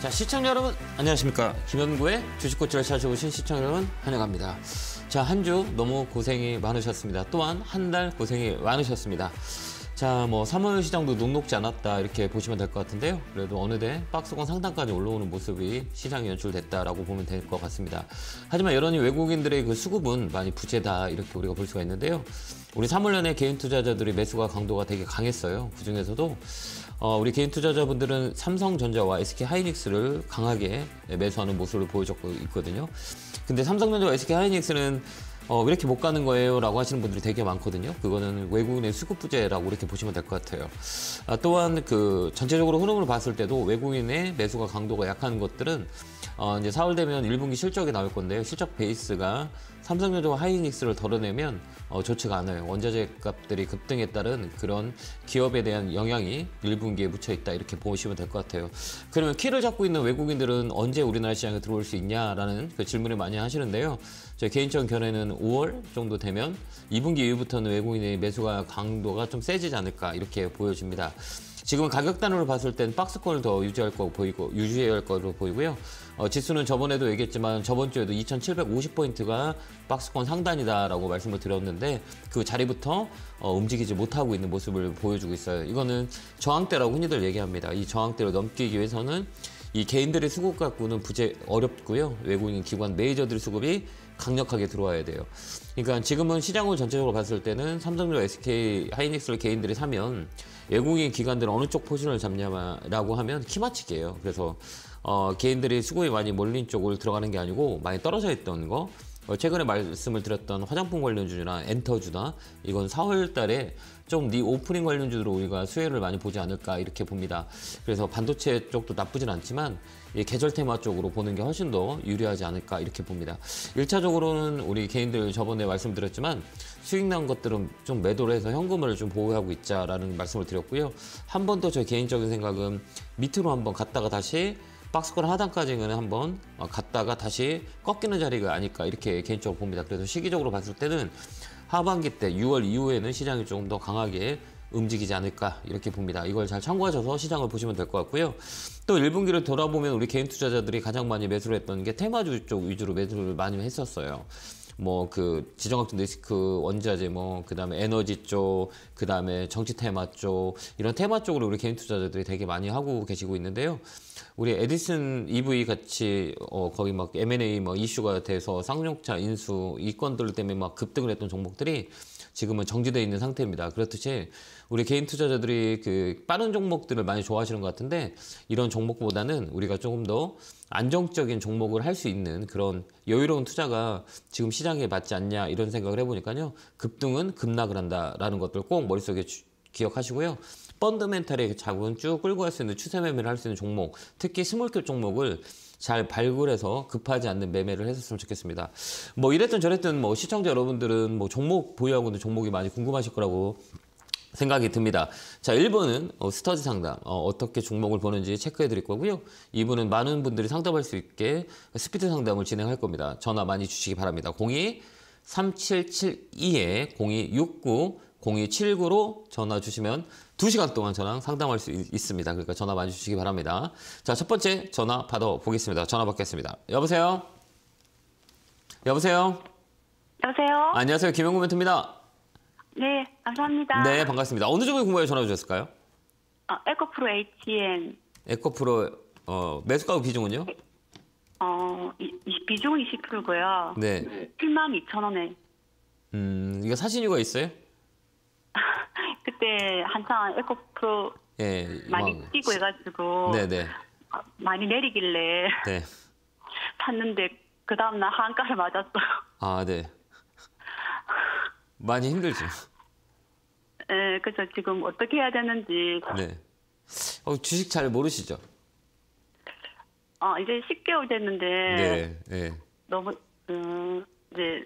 자, 시청자 여러분 안녕하십니까. 김현구의 주식고치를 찾아오신 시청자 여러분 환영합니다. 자, 한 주 너무 고생이 많으셨습니다. 또한 한 달 고생이 많으셨습니다. 자, 3월 시장도 녹록지 않았다 이렇게 보시면 될 것 같은데요. 그래도 어느새 박스권 상단까지 올라오는 모습이 시장에 연출됐다라고 보면 될 것 같습니다. 하지만 여전히 외국인들의 그 수급은 많이 부재다 이렇게 우리가 볼 수가 있는데요. 우리 3월 내내 개인 투자자들의 매수가 강도가 되게 강했어요. 그중에서도 우리 개인 투자자분들은 삼성전자와 SK하이닉스를 강하게 매수하는 모습을 보여줬고 있거든요. 근데 삼성전자와 SK하이닉스는 왜 이렇게 못 가는 거예요? 라고 하시는 분들이 되게 많거든요. 그거는 외국인의 수급 부재라고 이렇게 보시면 될 것 같아요. 또한 전체적으로 흐름을 봤을 때도 외국인의 매수가 강도가 약한 것들은 이제 4월 되면 1분기 실적이 나올 건데요. 실적 베이스가 삼성전자와 하이닉스를 덜어내면 좋지가 않아요. 원자재 값들이 급등에 따른 그런 기업에 대한 영향이 1분기에 묻혀 있다 이렇게 보시면 될 것 같아요. 그러면 키를 잡고 있는 외국인들은 언제 우리나라 시장에 들어올 수 있냐라는 그 질문을 많이 하시는데요. 제 개인적인 견해는 5월 정도 되면 2분기 이후부터는 외국인의 매수가 강도가 좀 세지지 않을까 이렇게 보여집니다. 지금은 가격 단으로 봤을 땐 박스권을 더 유지할 거로 보이고요. 지수는 저번에도 얘기했지만 저번 주에도 2,750포인트가 박스권 상단이다라고 말씀을 드렸는데 그 자리부터 움직이지 못하고 있는 모습을 보여주고 있어요. 이거는 저항대라고 흔히들 얘기합니다. 이 저항대를 넘기기 위해서는 이 개인들의 수급 갖고는 부재 어렵고요. 외국인 기관 메이저들의 수급이 강력하게 들어와야 돼요. 그러니까 지금은 시장을 전체적으로 봤을 때는 삼성전자, SK 하이닉스를 개인들이 사면 외국인 기관들은 어느 쪽 포지션을 잡냐라고 하면 키맞추기예요. 그래서 개인들이 수급이 많이 몰린 쪽을 들어가는 게 아니고 많이 떨어져 있던 거. 최근에 말씀을 드렸던 화장품 관련주나 엔터주나 이건 4월 달에 좀 오프닝 관련주로 우리가 수혜를 많이 보지 않을까 이렇게 봅니다. 그래서 반도체 쪽도 나쁘진 않지만 이 계절 테마 쪽으로 보는 게 훨씬 더 유리하지 않을까 이렇게 봅니다. 1차적으로는 우리 개인들 저번에 말씀드렸지만 수익 난 것들은 좀 매도를 해서 현금을 좀 보유하고 있자라는 말씀을 드렸고요. 한 번 더 제 개인적인 생각은 밑으로 한번 갔다가 다시 박스권 하단까지는 한번 갔다가 다시 꺾이는 자리가 아닐까 이렇게 개인적으로 봅니다. 그래서 시기적으로 봤을 때는 하반기 때 6월 이후에는 시장이 조금 더 강하게 움직이지 않을까 이렇게 봅니다. 이걸 잘 참고하셔서 시장을 보시면 될 것 같고요. 또 1분기를 돌아보면 우리 개인 투자자들이 가장 많이 매수를 했던 게 테마주 쪽 위주로 매수를 많이 했었어요. 지정학적 리스크, 원자재, 그다음에 에너지 쪽, 그다음에 정치 테마 쪽, 이런 테마 쪽으로 우리 개인 투자자들이 되게 많이 하고 계시고 있는데요. 우리 에디슨 EV 같이, 거기 M&A 이슈가 돼서 쌍용차 인수, 이 건들 때문에 급등을 했던 종목들이 지금은 정지되어 있는 상태입니다. 그렇듯이 우리 개인 투자자들이 빠른 종목들을 많이 좋아하시는 것 같은데 이런 종목보다는 우리가 조금 더 안정적인 종목을 할 수 있는 그런 여유로운 투자가 지금 시장에 맞지 않냐 이런 생각을 해보니까요. 급등은 급락을 한다라는 것들 꼭 머릿속에 기억하시고요. 펀더멘탈의 자금은 쭉 끌고 갈 수 있는 추세 매매를 할 수 있는 종목, 특히 스몰캡 종목을 잘 발굴해서 급하지 않는 매매를 했었으면 좋겠습니다. 이랬든 저랬든 시청자 여러분들은 종목 보유하고 있는 종목이 많이 궁금하실 거라고 생각이 듭니다. 자, 1번은 스터디 상담, 어떻게 종목을 보는지 체크해 드릴 거고요. 2번은 많은 분들이 상담할 수 있게 스피드 상담을 진행할 겁니다. 전화 많이 주시기 바랍니다. 02-3772-0269-0279로 전화 주시면 2시간 동안 저랑 상담할 수 있습니다. 그러니까 전화 많이 주시기 바랍니다. 자, 첫 번째 전화 받아보겠습니다. 전화 받겠습니다. 여보세요? 여보세요? 여보세요? 안녕하세요. 김현구 멘토입니다. 네, 감사합니다. 네, 반갑습니다. 어느 종목 궁금해 전화 주셨을까요? 에코프로 HN. 에코프로, 매수가 비중은요? 비중은 20%고요. 네. 72,000원에. 이거 사신 이유가 있어요? 그때 한창 에코프로 많이 뛰고 해가지고. 네네. 많이 내리길래. 네. 샀는데, 그 다음날 한가를 맞았어요. 아, 네. 많이 힘들죠? 네, 그래서 지금 어떻게 해야 되는지. 네. 주식 잘 모르시죠? 이제 10개월 됐는데. 네, 네. 너무, 이제,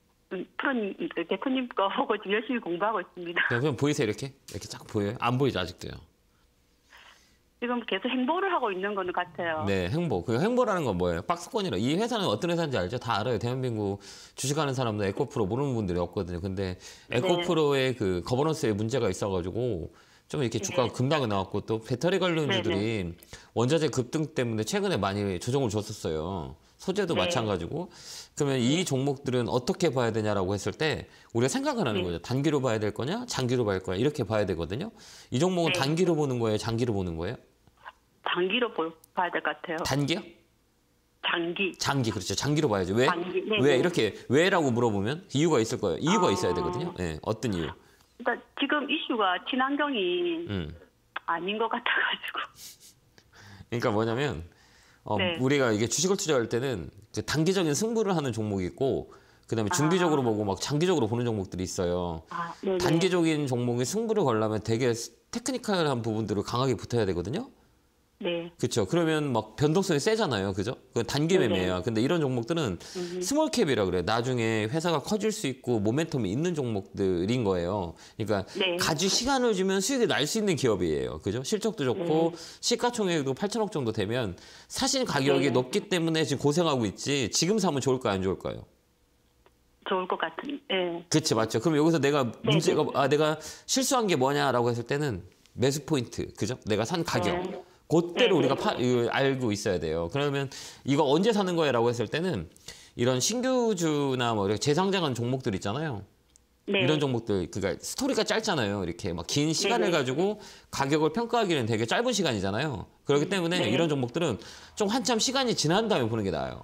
대표님 거 보고 지금 열심히 공부하고 있습니다. 그냥 보이세요, 이렇게? 이렇게 쫙 보여요? 안 보이죠, 아직도요? 지금 계속 행보를 하고 있는 거는 같아요. 네, 행보. 그 행보라는 건 뭐예요? 박스권이라. 이 회사는 어떤 회사인지 알죠? 다 알아요. 대한민국 주식하는 사람들 에코프로 모르는 분들이 없거든요. 근데 에코프로의 그 거버넌스에 문제가 있어가지고 좀 이렇게 주가가 급락이 나왔고 또 배터리 관련주들이 원자재 급등 때문에 최근에 많이 조정을 줬었어요. 소재도 네. 마찬가지고. 그러면 이 종목들은 어떻게 봐야 되냐라고 했을 때 우리가 생각을 하는 네. 거죠. 단기로 봐야 될 거냐, 장기로 봐야 될 거냐 이렇게 봐야 되거든요. 이 종목은 네. 단기로 보는 거예요, 장기로 보는 거예요? 장기로 봐야 될 것 같아요. 단기요? 장기. 장기, 그렇죠. 장기로 봐야죠. 왜? 장기, 네, 왜 네. 이렇게 왜라고 물어보면 이유가 있을 거예요. 이유가 있어야 되거든요. 예, 어떤 이유? 그러니까 지금 이슈가 친환경이 음. 아닌 것 같아가지고. 그러니까 뭐냐면 네. 우리가 이게 주식을 투자할 때는 그 단기적인 승부를 하는 종목이 있고 그다음에 중기적으로 보고 막 장기적으로 보는 종목들이 있어요. 네네. 단기적인 종목이 승부를 걸려면 되게 테크니컬한 부분들을 강하게 붙어야 되거든요. 네. 그렇죠. 그러면 막 변동성이 세잖아요. 그죠? 그 단기 네네. 매매야. 근데 이런 종목들은 스몰캡이라 그래. 나중에 회사가 커질 수 있고 모멘텀이 있는 종목들인 거예요. 그러니까 네. 가지 시간을 주면 수익이 날 수 있는 기업이에요. 그죠? 실적도 좋고 시가총액도 8천억 정도 되면 사실 가격이 네. 높기 때문에 지금 고생하고 있지. 지금 사면 좋을까요? 안 좋을까요? 좋을 것 같은. 네. 그치, 맞죠. 그럼 여기서 내가 문제가, 내가 실수한 게 뭐냐라고 했을 때는 매수 포인트, 그죠? 내가 산 가격. 네. 그때를 네, 우리가 네. 이거 알고 있어야 돼요. 그러면 이거 언제 사는 거야라고 했을 때는 이런 신규주나 뭐 이렇게 재상장한 종목들 있잖아요. 네. 이런 종목들, 그러니까 스토리가 짧잖아요. 이렇게 막 긴 시간을 네네. 가지고 가격을 평가하기는 되게 짧은 시간이잖아요. 그렇기 때문에 네. 이런 종목들은 좀 한참 시간이 지난 다음에 보는 게 나아요.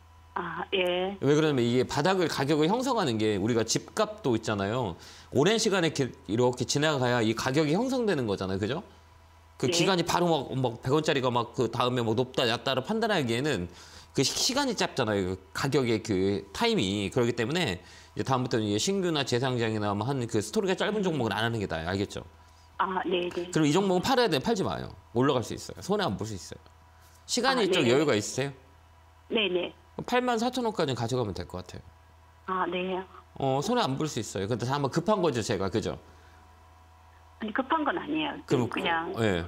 예. 왜 그러냐면 이게 바닥을 가격을 형성하는 게 우리가 집값도 있잖아요. 오랜 시간에 이렇게 지나가야 이 가격이 형성되는 거잖아요. 그죠? 그 네. 기간이 바로 막 100원짜리가 막 그 다음에 뭐 높다 얕다를 판단하기에는 그 시간이 짧잖아요. 그 가격의 그 타임이. 그렇기 때문에 이제 다음부터는 이제 신규나 재상장이나 뭐 한 그 스토리가 짧은 종목은 안 하는 게 나아요. 알겠죠? 네네. 그리고 이 종목은 팔아야 돼. 팔지 마요. 올라갈 수 있어요. 손해 안 볼 수 있어요. 시간이 좀 네네. 여유가 있으세요? 네네. 84,000원까지 가져가면 될 것 같아요. 네. 손해 안 볼 수 있어요. 근데 다만 급한 거죠, 제가. 그죠? 아니, 급한 건 아니에요. 그냥 예.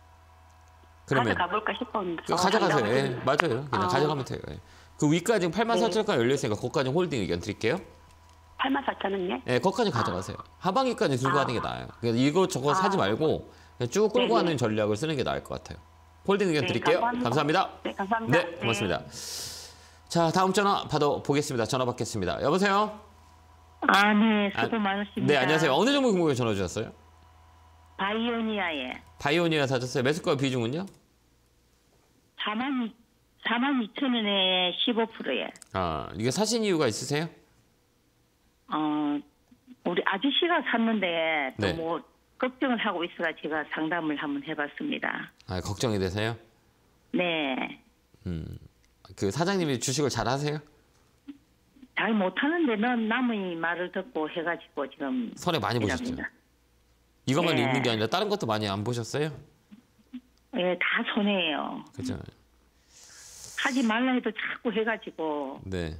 그러면 가져가볼까 싶었는데. 가져가세요. 예, 맞아요. 그냥 가져가면 돼요. 예. 그 위까지 84,000원까지 열려있으니까 거기까지 홀딩 의견 드릴게요. 84,000원요? 예, 거기까지 가져가세요. 하반기까지 들고 가는 게 나아요. 그래서 이것저것 사지 말고 그냥 쭉 끌고 네네. 가는 전략을 쓰는 게 나을 것 같아요. 홀딩 의견 네, 드릴게요. 감사합니다. 네, 감사합니다. 네, 고맙습니다. 자, 다음 전화 받아보겠습니다. 전화 받겠습니다. 여보세요? 네, 수고 많으십니다. 네, 안녕하세요. 어느 종목 궁금해 전화 주셨어요? 바이오니아에 바이오니아 사셨어요. 매수가 비중은요? 42,000원에 15%에. 이게 사신 이유가 있으세요? 우리 아저씨가 샀는데 네. 또 뭐 걱정을 하고 있어가 제가 상담을 한번 해봤습니다. 걱정이 되세요? 네, 그 사장님이 주식을 잘 하세요? 잘 못하는데 넌 남의 말을 듣고 해가지고 지금 손해 많이 보셨죠? 이랍니다. 이것만 네. 있는 게 아니라 다른 것도 많이 안 보셨어요? 예, 다 손해예요. 그죠? 하지 말라 해도 자꾸 해가지고 네.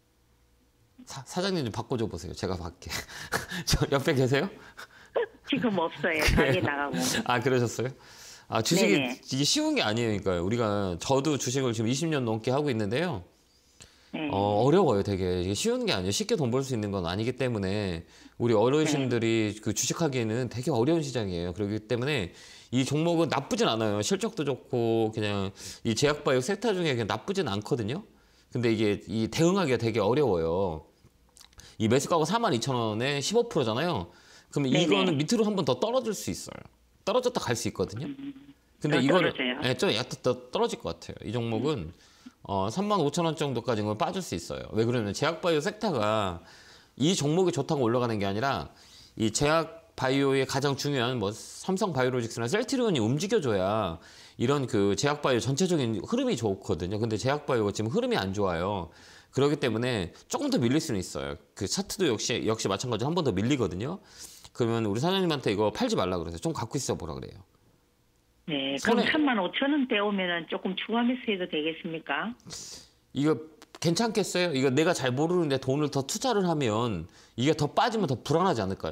사장님 좀 바꿔줘 보세요. 제가 받게. 저 옆에 계세요? 지금 없어요. 가게 나가고. 그러셨어요? 주식이 네네. 이게 쉬운 게 아니에요. 그러니까 저도 주식을 지금 20년 넘게 하고 있는데요. 네. 어려워요, 되게. 이게 쉬운 게 아니에요. 쉽게 돈 벌 수 있는 건 아니기 때문에 우리 어르신들이 그 주식하기에는 되게 어려운 시장이에요. 그렇기 때문에 이 종목은 나쁘진 않아요. 실적도 좋고 그냥 이 제약바이오 섹터 중에 그냥 나쁘진 않거든요. 근데 이게 이 대응하기가 되게 어려워요. 이 매수가가 42,000원에 15%잖아요. 그러면 네네. 이거는 밑으로 한 번 더 떨어질 수 있어요. 떨어졌다 갈 수 있거든요. 근데 더 이거는 떨어져요? 좀 약간 더 떨어질 것 같아요. 이 종목은 35,000원 정도까지는 빠질 수 있어요. 왜 그러냐면 제약바이오 섹터가 이 종목이 좋다고 올라가는 게 아니라 이 제약바이오의 가장 중요한 뭐 삼성바이오로직스나 셀트리온이 움직여줘야 이런 그 제약바이오 전체적인 흐름이 좋거든요. 근데 제약바이오가 지금 흐름이 안 좋아요. 그렇기 때문에 조금 더 밀릴 수는 있어요. 그 차트도 역시 마찬가지로 한 번 더 밀리거든요. 그러면 우리 사장님한테 이거 팔지 말라 그래서 좀 갖고 있어 보라 그래요. 네, 그럼 손해- 35,000원대 오면은 조금 추가 매수해도 되겠습니까? 이거 괜찮겠어요? 이거 내가 잘 모르는데 돈을 더 투자를 하면 이게 더 빠지면 더 불안하지 않을까요?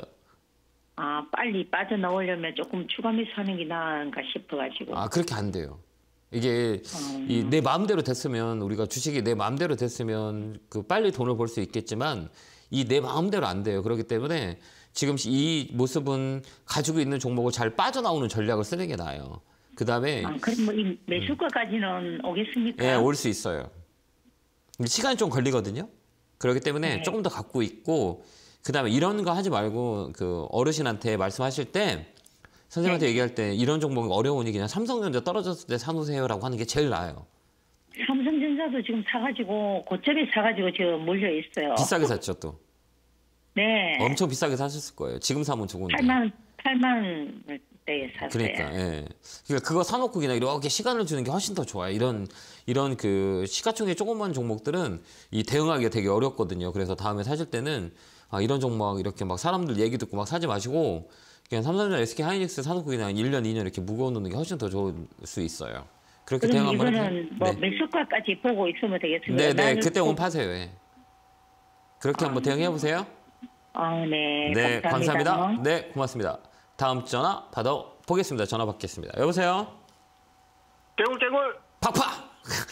빨리 빠져나오려면 조금 추가 매수하는 게 나은가 싶어가지고. 그렇게 안 돼요. 이게 내 마음대로 됐으면 우리가 주식이 내 마음대로 됐으면 그 빨리 돈을 벌 수 있겠지만 이 내 마음대로 안 돼요. 그렇기 때문에 지금 이 모습은 가지고 있는 종목을 잘 빠져나오는 전략을 쓰는 게 나아요. 그다음에 그럼 뭐 이 매수가까지는 오겠습니까? 예, 올 수 있어요. 시간이 좀 걸리거든요. 그렇기 때문에 네. 조금 더 갖고 있고 그다음에 이런 거 하지 말고 그 어르신한테 말씀하실 때 선생님한테 네. 얘기할 때 이런 종목이 어려우니 그냥 삼성전자 떨어졌을 때 사놓으세요라고 하는 게 제일 나아요. 삼성전자도 지금 사가지고 고점에 사가지고 지금 몰려 있어요. 비싸게 샀죠 또. 네. 엄청 비싸게 사셨을 거예요. 지금 사면 좋은데. 8만 대에 샀어요. 그러니까, 예. 그러니까 그거 사놓고 그냥 이렇게 시간을 주는 게 훨씬 더 좋아요. 이런 그 시가총액 조그만 종목들은 이 대응하기가 되게 어렵거든요. 그래서 다음에 사실 때는 이런 종목 이렇게 막 사람들 얘기 듣고 막 사지 마시고 그냥 삼성전자, SK하이닉스 사놓고 그냥 1년, 2년 이렇게 묵어놓는 게 훨씬 더 좋을 수 있어요. 그렇게 대응 그럼 한번 이거는 뭐 매수가까지 보고 있으면 되겠습니다. 네, 네. 나는 그때 오면 파세요. 예. 그렇게 한번 대응해 보세요. 네. 네, 감사합니다. 감사합니다. 네, 고맙습니다. 다음 전화 받아보겠습니다. 전화 받겠습니다. 여보세요? 개굴. 팍팍!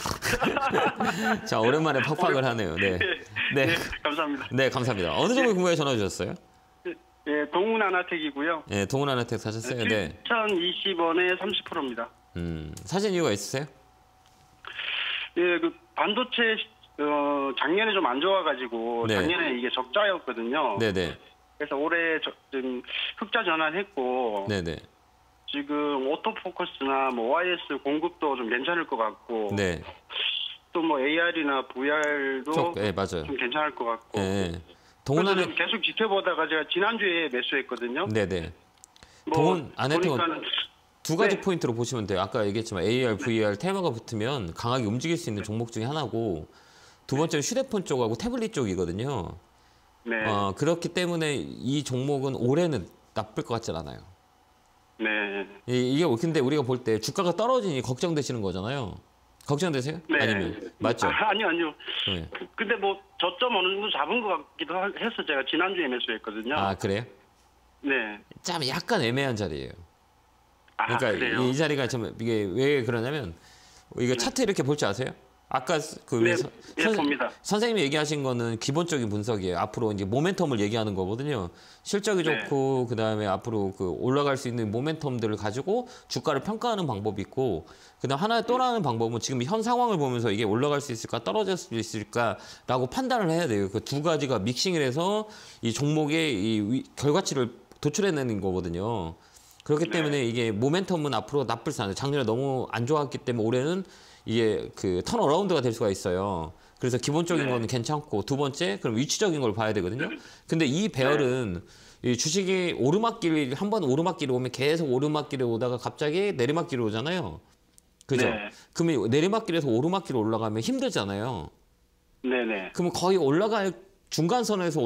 자, 오랜만에 팍팍을 하네요. 네. 네. 네, 감사합니다. 네, 감사사합니다. 어느 종목 궁금해 전화 주셨어요? 예, 동훈아나텍이고요. 네, 동훈아나텍 사셨어요? 네. 7,020원에 30%입니다. 사신 이유가 있으세요? 예, 그 반도체 작년에 좀 안 좋아가지고 네. 작년에 이게 적자였거든요. 네네. 그래서 올해 좀 흑자 전환했고 네네. 지금 오토포커스나 뭐 OIS 공급도 좀 괜찮을 것 같고 네. 또 뭐 AR이나 VR도 네, 맞아요. 좀 괜찮을 것 같고. 네. 그래서 동훈아나 좀 계속 지켜보다가 제가 지난주에 매수했거든요. 네네. 뭐 동훈아나텍은 보니까는 두 가지 네. 포인트로 보시면 돼요. 아까 얘기했지만 AR, VR 테마가 붙으면 강하게 움직일 수 있는 종목 중에 하나고 두 번째는 휴대폰 쪽하고 태블릿 쪽이거든요. 네. 그렇기 때문에 이 종목은 올해는 나쁠 것 같진 않아요. 네. 이게 근데 우리가 볼 때 주가가 떨어지니 걱정되시는 거잖아요. 걱정되세요? 네. 아니면 맞죠? 아니요. 네. 근데 뭐 저점 어느 정도 잡은 것 같기도 해서 제가 지난주에 매수했거든요. 아 그래요? 네. 참 약간 애매한 자리예요. 그러니까 그래요? 이 자리가 참 이게 왜 그러냐면 이거 차트 이렇게 볼 줄 아세요? 아까 그 네, 봅니다. 선생님이 얘기하신 거는 기본적인 분석이에요. 앞으로 이제 모멘텀을 얘기하는 거거든요. 실적이 네. 좋고 그다음에 앞으로 그 올라갈 수 있는 모멘텀들을 가지고 주가를 평가하는 방법이 있고 그다음 하나의 또 하나의 방법은 지금 현 상황을 보면서 이게 올라갈 수 있을까 떨어질 수 있을까라고 판단을 해야 돼요. 그 두 가지가 믹싱을 해서 이 종목의 이 결과치를 도출해내는 거거든요. 그렇기 때문에 이게 모멘텀은 앞으로 나쁠 수 않아요. 작년에 너무 안 좋았기 때문에 올해는 이게 그 턴어라운드가 될 수가 있어요. 그래서 기본적인 거는 괜찮고 두 번째 그럼 위치적인 걸 봐야 되거든요. 근데 이 배열은 이 주식이 오르막길 한 번 오르막길이 오면 계속 오르막길에 오다가 갑자기 내리막길이 오잖아요. 그죠? 네. 그러면 내리막길에서 오르막길로 올라가면 힘들잖아요. 네네. 그러면 거의 중간선에서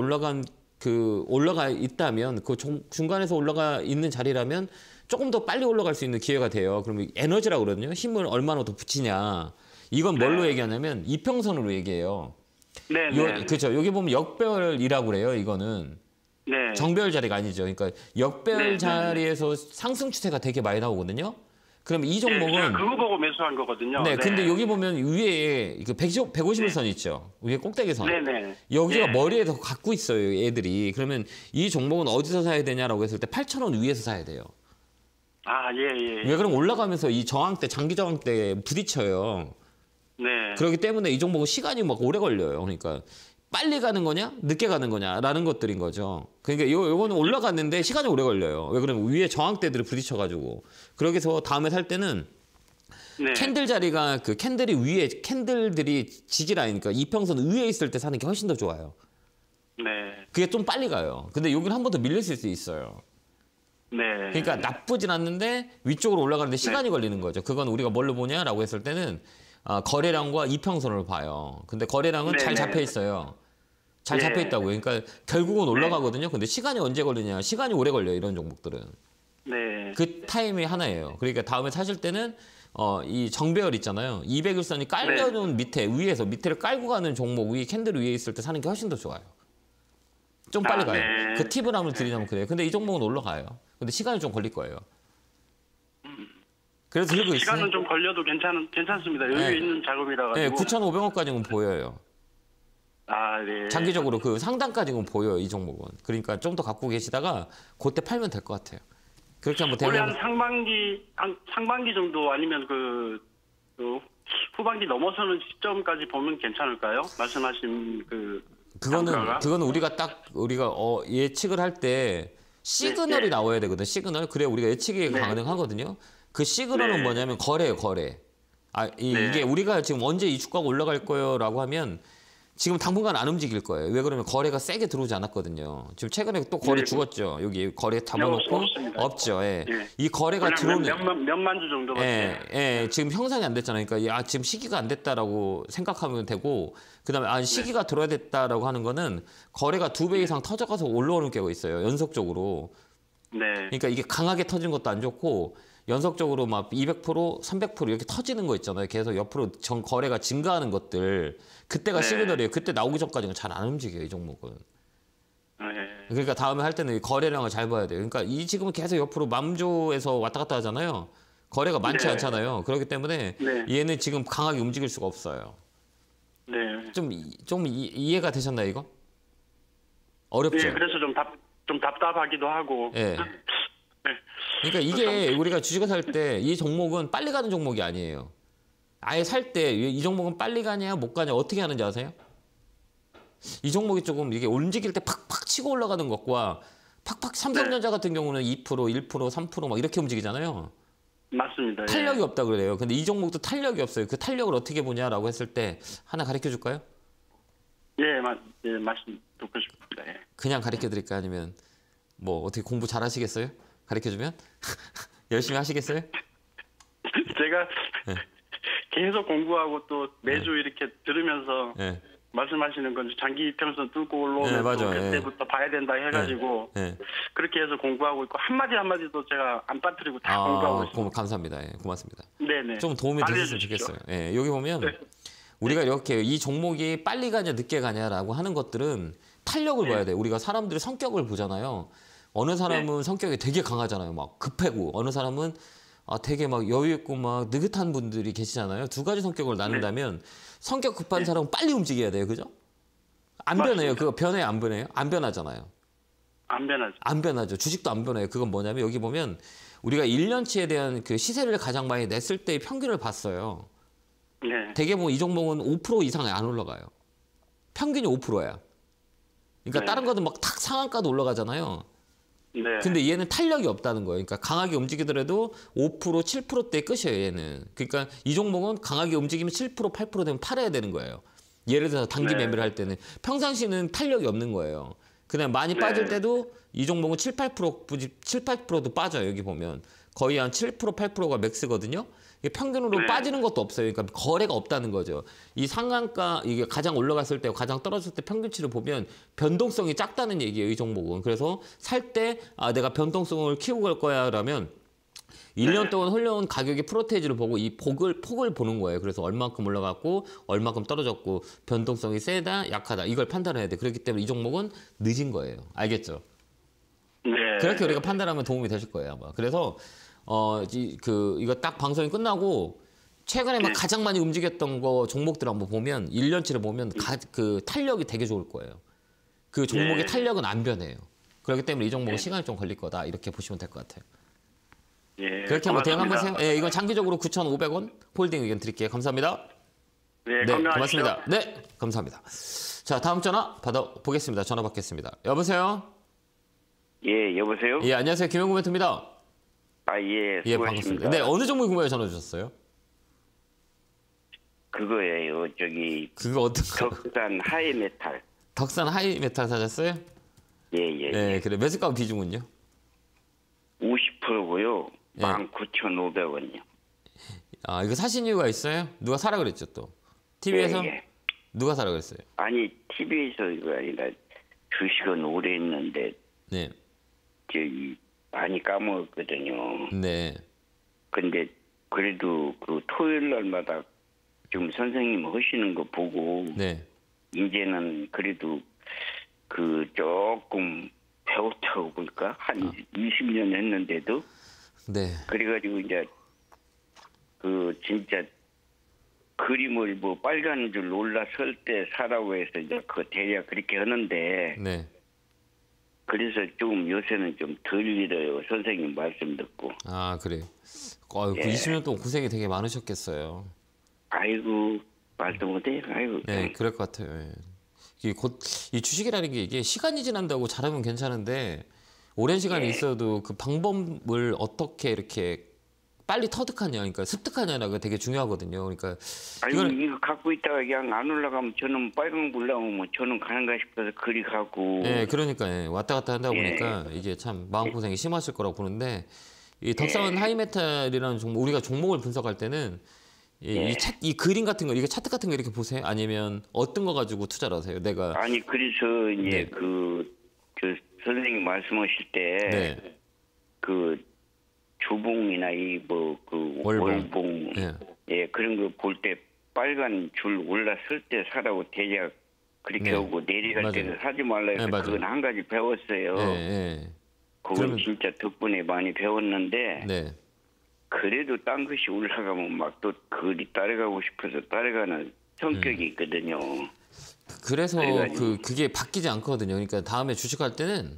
올라가 있다면 그 중간에서 올라가 있는 자리라면 조금 더 빨리 올라갈 수 있는 기회가 돼요. 그러면 에너지라고 그러거든요. 힘을 얼마나 더 붙이냐. 이건 뭘로 얘기하냐면 이평선으로 얘기해요. 네네. 그렇죠. 여기 보면 역별이라고 그래요. 이거는 네. 정별 자리가 아니죠. 그러니까 역별 네. 자리에서 상승 추세가 되게 많이 나오거든요. 그럼 이 네, 종목은 제가 그거 보고 매수한 거거든요. 네, 근데 여기 보면 위에 그 150일선 있죠. 위에 꼭대기선. 네네. 여기가 네. 머리에서 갖고 있어요, 애들이. 그러면 이 종목은 어디서 사야 되냐라고 했을 때 8,000원 위에서 사야 돼요. 예. 왜 그럼 올라가면서 이 저항대, 장기 저항대에 부딪혀요. 네. 그렇기 때문에 이 종목은 시간이 막 오래 걸려요. 그러니까 빨리 가는 거냐, 늦게 가는 거냐라는 것들인 거죠. 그러니까 요거는 올라갔는데 시간이 오래 걸려요. 왜 그러면 위에 저항대들이 부딪혀가지고. 그러기 위해서 다음에 살 때는 네. 캔들 자리가 그 캔들이 위에 캔들들이 지지라니까 이평선 위에 있을 때 사는 게 훨씬 더 좋아요. 네. 그게 좀 빨리 가요. 근데 여기는 한 번 더 밀릴 수 있어요. 네. 그러니까 나쁘진 않는데 위쪽으로 올라가는데 시간이 걸리는 거죠. 그건 우리가 뭘로 보냐라고 했을 때는 거래량과 이평선을 봐요. 근데 거래량은 잘 잡혀 있어요. 잘 잡혀 있다고요. 그러니까 결국은 올라가거든요. 근데 시간이 언제 걸리냐? 시간이 오래 걸려요. 이런 종목들은. 네. 그 타임이 하나예요. 그러니까 다음에 사실 때는 이 정배열 있잖아요. 200일선이 깔려놓은 위에서 밑에를 깔고 가는 종목 위 캔들 위에 있을 때 사는 게 훨씬 더 좋아요. 좀 빨리 가요. 네. 그 팁을 한번 드리자면 그래요. 근데 이 종목은 올라가요. 근데 시간이 좀 걸릴 거예요. 그래서 들고 있어요. 시간은 좀 걸려도 괜찮습니다. 여유 네. 있는 작업이라 가지고. 네, 9,500원까지는 보여요. 네. 장기적으로 그 상단까지는 보여요. 이 종목은. 그러니까 좀 더 갖고 계시다가 그때 팔면 될 것 같아요. 그렇게 한번 올해 대응. 한 상반기 정도 아니면 그 후반기 넘어서는 시점까지 보면 괜찮을까요? 말씀하신 그 단가가? 그거는 우리가 예측을 할 때 시그널이 네. 나와야 되거든. 시그널. 그래 우리가 예측이 네. 가능하거든요. 그 시그널은 네. 뭐냐면 거래예요, 거래. 이게 우리가 지금 언제 이 주가가 올라갈 거예요라고 하면 지금 당분간 안 움직일 거예요. 왜 그러면 거래가 세게 들어오지 않았거든요. 지금 최근에 또 거래 네. 죽었죠. 여기 거래 잡아놓고 없습니다. 없죠. 예. 예. 이 거래가 그냥 들어오는 몇만 주 정도밖에. 지금 형성이 안 됐잖아요. 그러니까 지금 시기가 안 됐다라고 생각하면 되고, 그다음에 시기가 들어야 됐다라고 하는 거는 거래가 2배 이상 터져가서 올라오는 경우가 있어요. 연속적으로. 네. 그러니까 이게 강하게 터진 것도 안 좋고 연속적으로 막 200%, 300% 이렇게 터지는 거 있잖아요. 계속 옆으로 거래가 증가하는 것들. 그때가 네. 시그널이에요. 그때 나오기 전까지는 잘 안 움직여요, 이 종목은. 네. 그러니까 다음에 할 때는 이 거래량을 잘 봐야 돼요. 그러니까 이 지금은 계속 옆으로 맘조에서 왔다 갔다 하잖아요. 거래가 많지 네. 않잖아요. 그렇기 때문에 네. 얘는 지금 강하게 움직일 수가 없어요. 네. 좀 이해가 되셨나요, 이거? 어렵죠? 네. 그래서 좀 답답하기도 하고. 예. 네. 그러니까 이게 우리가 주식을 살 때 이 종목은 빨리 가는 종목이 아니에요. 아예 살 때 이 종목은 빨리 가냐 못 가냐 어떻게 하는지 아세요? 이 종목이 조금 이게 움직일 때 팍팍 치고 올라가는 것과 팍팍 삼성전자 같은 경우는 2%, 1%, 3% 막 이렇게 움직이잖아요. 맞습니다. 예. 탄력이 없다 그래요. 근데 이 종목도 탄력이 없어요. 그 탄력을 어떻게 보냐라고 했을 때 하나 가르쳐 줄까요? 예, 말씀 듣고 싶습니다. 예. 그냥 가르쳐 드릴까요? 아니면 뭐 어떻게 공부 잘 하시겠어요? 가르쳐 주면? 열심히 하시겠어요? 제가 계속 공부하고 또 매주 이렇게 들으면서 네. 말씀하시는 건 장기 이평선 뚫고 올라오면 맞아. 또 그때부터 봐야 된다 해가지고 네. 그렇게 해서 공부하고 있고 한마디도 제가 안 빠뜨리고 다 공부하고 있습니다. 감사합니다. 예, 고맙습니다. 네네. 좀 도움이 되셨으면 알려주십시오. 좋겠어요. 예, 여기 보면 네. 우리가 이렇게 이 종목이 빨리 가냐 늦게 가냐라고 하는 것들은 탄력을 봐야 돼요. 우리가 사람들의 성격을 보잖아요. 어느 사람은 성격이 되게 강하잖아요. 막 급하고 어느 사람은 되게 막 여유 있고 막 느긋한 분들이 계시잖아요. 두 가지 성격을 나눈다면 성격 급한 사람은 빨리 움직여야 돼요. 그죠? 안 변해요. 맞습니다. 그거 변해요? 안 변해요? 안 변하잖아요. 안 변하죠. 안 변하죠. 주식도 안 변해요. 그건 뭐냐면 여기 보면 우리가 1년치에 대한 그 시세를 가장 많이 냈을 때의 평균을 봤어요. 네. 대개 뭐 이 종목은 5% 이상 안 올라가요. 평균이 5%야. 그러니까 네. 다른 것은 막 탁 상한가도 올라가잖아요. 네. 근데 얘는 탄력이 없다는 거예요. 그러니까 강하게 움직이더라도 5%, 7%대 끝이에요, 얘는. 그러니까 이 종목은 강하게 움직이면 7%, 8% 되면 팔아야 되는 거예요. 예를 들어서 단기 네. 매매를 할 때는 평상시는 탄력이 없는 거예요. 그냥 많이 네. 빠질 때도 이 종목은 7, 8%도 빠져요. 여기 보면 거의 한 7%, 8%가 맥스거든요. 이게 평균으로 네. 빠지는 것도 없어요. 그러니까 거래가 없다는 거죠. 이 상한가 이게 가장 올라갔을 때, 가장 떨어졌을 때 평균치를 보면 변동성이 작다는 얘기예요. 이 종목은. 그래서 살 때 내가 변동성을 키우고 갈 거야라면 1년 동안 흘러온 가격의 프로테이지를 보고 이 폭을 보는 거예요. 그래서 얼마큼 올라갔고 얼마큼 떨어졌고 변동성이 세다, 약하다 이걸 판단해야 돼. 그렇기 때문에 이 종목은 늦은 거예요. 알겠죠? 네. 그렇게 우리가 판단하면 도움이 되실 거예요, 아마. 그래서 이거 딱 방송이 끝나고 최근에 막 가장 많이 움직였던 거 종목들 한번 보면 1년치를 보면 그 탄력이 되게 좋을 거예요. 그 종목의 탄력은 안 변해요. 그렇기 때문에 이 종목은 시간이 좀 걸릴 거다. 이렇게 보시면 될 것 같아요. 예. 그렇게 한번 대응 한번 고맙습니다. 하세요. 예, 이건 장기적으로 9,500원 홀딩 의견 드릴게요. 감사합니다. 네, 네, 건강하십시오. 고맙습니다. 네, 감사합니다. 자, 다음 전화 받아보겠습니다. 전화 받겠습니다. 여보세요? 예, 여보세요? 예, 안녕하세요. 김영구 멘토입니다. 예, 예, 수고하십니다. 반갑습니다. 네, 어느 종목 궁금해 전화 주셨어요? 그거예요. 저기 그거 어떤 거? 덕산 하이메탈. 덕산 하이메탈 사셨어요? 예. 예, 그래. 매수가 비중은요? 50%고요. 예. 19,500원이요. 이거 사신 이유가 있어요? 누가 사라 그랬죠, 또? TV에서? 예. 누가 사라 그랬어요? 아니, TV에서 이거 아니라 주식은 오래 했는데 네. 저기 많이 까먹었거든요. 네. 근데 그래도 그 토요일 날마다 좀 선생님 하시는 거 보고 네. 이제는 그래도 그 조금 배웠다고 볼까? 한 20년 했는데도 네. 그래가지고 이제 그 진짜 그림을 뭐 빨간 줄 올라설 때 사라고 해서 이제 그 대략 그렇게 하는데 네. 그래서 조금 요새는 좀 덜 잃어요. 선생님 말씀 듣고. 아, 그래요. 그 20년 동안 고생이 되게 많으셨겠어요. 아이고 말도 못해. 아이고. 네, 그럴 것 같아요. 예. 이게 이 주식이라는 게 이게 시간이 지난다고 잘하면 괜찮은데 오랜 시간이 있어도 그 방법을 어떻게 이렇게 빨리 터득하냐, 그러니까 습득하냐가 되게 중요하거든요. 그러니까 아이고 이거 갖고 있다가 그냥 안 올라가면 저는 빨간 불 나오면 저는 가는가 싶어서 그리 가고. 네, 그러니까 왔다 갔다 한다 예. 보니까 이게 참 마음고생이 심하실 거라고 보는데 이 덕상은 하이메탈이라는 종목, 우리가 종목을 분석할 때는 이 그림 같은 거, 이게 차트 같은 거 이렇게 보세요? 아니면 어떤 거 가지고 투자를 하세요? 내가 아니 그래서 이제 네. 저 선생님 말씀하실 때 네. 그 주봉이나 이 뭐 그 월봉. 월봉 네. 예 그런 거 볼 때 빨간 줄 올랐을 때 사라고 대략 그렇게 네. 하고 내려갈 맞아요. 때는 사지 말라 해서 네, 맞아요. 그건 한 가지 배웠어요. 네, 그건 그러면- 진짜 덕분에 많이 배웠는데 네. 그래도 딴 것이 올라가면 막 또 그리 따라가고 싶어서 따라가는 성격이 있거든요. 그래서 그래가지고. 그게 바뀌지 않거든요. 그러니까 다음에 주식할 때는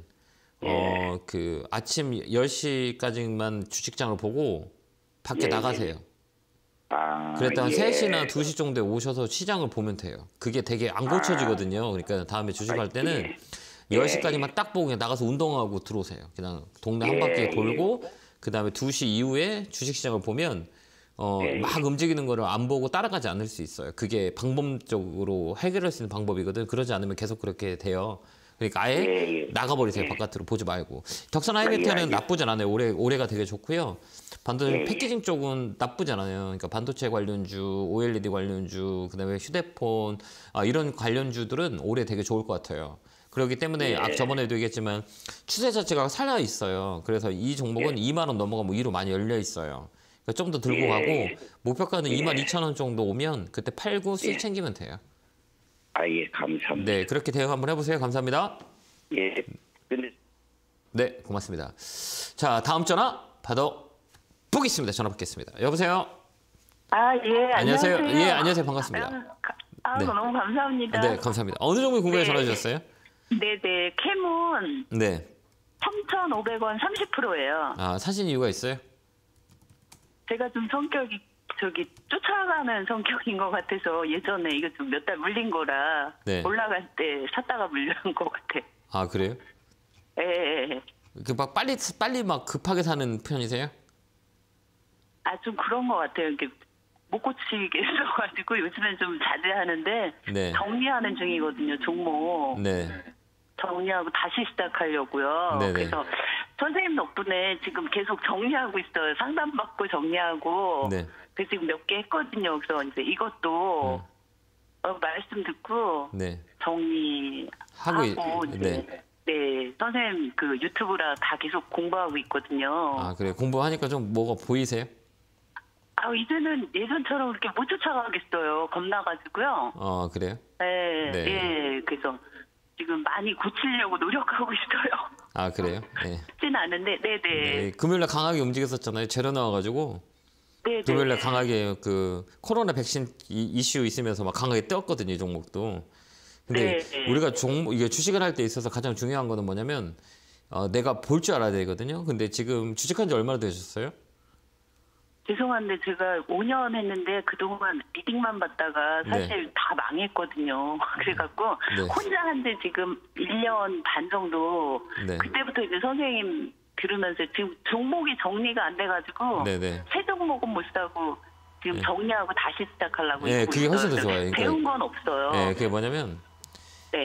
그 아침 10시까지만 주식장을 보고 밖에 나가세요. 아, 그랬다가 예. 3시나 2시 정도에 오셔서 시장을 보면 돼요. 그게 되게 안 고쳐지거든요. 그러니까 다음에 주식할 때는 10시까지만 딱 보고 그냥 나가서 운동하고 들어오세요. 그냥 동네 한 바퀴 돌고 그다음에 2시 이후에 주식시장을 보면 막 움직이는 거를 안 보고 따라가지 않을 수 있어요. 그게 방법적으로 해결할 수 있는 방법이거든. 그러지 않으면 계속 그렇게 돼요. 그러니까 아예 나가버리세요. 바깥으로 보지 말고. 덕산 하이메탈은 나쁘진 않아요. 올해가 되게 좋고요. 반도체 패키징 쪽은 나쁘지 않아요. 그러니까 반도체 관련주, OLED 관련주, 그다음에 휴대폰 이런 관련주들은 올해 되게 좋을 것 같아요. 그렇기 때문에 저번에도 얘기했지만 추세 자체가 살아 있어요. 그래서 이 종목은 2만 원 넘어가면 위로 많이 열려 있어요. 그러니까 좀 더 들고 가고 목표가는 22,000원 정도 오면 그때 팔고 수익 챙기면 돼요. 아, 예, 감사합니다. 네, 그렇게 대응 한번 해보세요. 감사합니다. 예. 근데 네, 고맙습니다. 자, 다음 전화 받아보겠습니다. 전화 받겠습니다. 여보세요? 아, 예, 안녕하세요. 안녕하세요. 예, 안녕하세요. 반갑습니다. 네. 너무 감사합니다. 네, 감사합니다. 어느 종목 궁금해 네. 전화 주셨어요? 네네, 캠은 네. 3,500원 30%예요. 사신 이유가 있어요? 제가 좀 성격이 쫓아가는 성격인 것 같아서 예전에 이거 좀 몇 달 물린 거라 네. 올라갈 때 샀다가 물린 것 같아. 그래요? 예. 막 빨리 막 급하게 사는 편이세요? 좀 그런 것 같아요. 이렇게 못 고치겠어가지고 요즘엔 좀 자제하는데 네. 정리하는 중이거든요. 종목 네. 정리하고 다시 시작하려고요. 네네. 그래서 선생님 덕분에 지금 계속 정리하고 있어요. 상담받고 정리하고. 네. 그래서 지금 몇 개 했거든요. 그래서 이제 이것도 말씀 듣고 네. 정리하고 이제 네, 선생님 그 유튜브라 다 계속 공부하고 있거든요. 그래요. 공부하니까 좀 뭐가 보이세요? 이제는 예전처럼 그렇게 못 쫓아가겠어요. 겁나가지고요. 그래요? 네, 네. 네. 그래서 지금 많이 고치려고 노력하고 있어요. 그래요? 네. 쉽지는 않은데, 네네. 네. 금요일날 강하게 움직였었잖아요. 재료 나와가지고. 네네. 금요일날 강하게 그 코로나 백신 이슈 있으면서 막 강하게 떴거든요. 이 종목도. 근데 네. 우리가 이게 주식을 할 때 있어서 가장 중요한 거는 뭐냐면 내가 볼 줄 알아야 되거든요. 근데 지금 주식한 지 얼마나 되셨어요? 죄송한데 제가 5년 했는데 그동안 리딩만 받다가 사실 다 망했거든요. 그래갖고 네. 혼자 한 지 지금 1년 반 정도 네. 그때부터 이제 선생님 들으면서 지금 종목이 정리가 안 돼가지고 네네. 새 종목은 못 사고 지금 정리하고 다시 시작하려고 네, 있고 그게 훨씬 더 있어요. 좋아요. 그러니까 배운 건 없어요. 네, 그게 뭐냐면 네.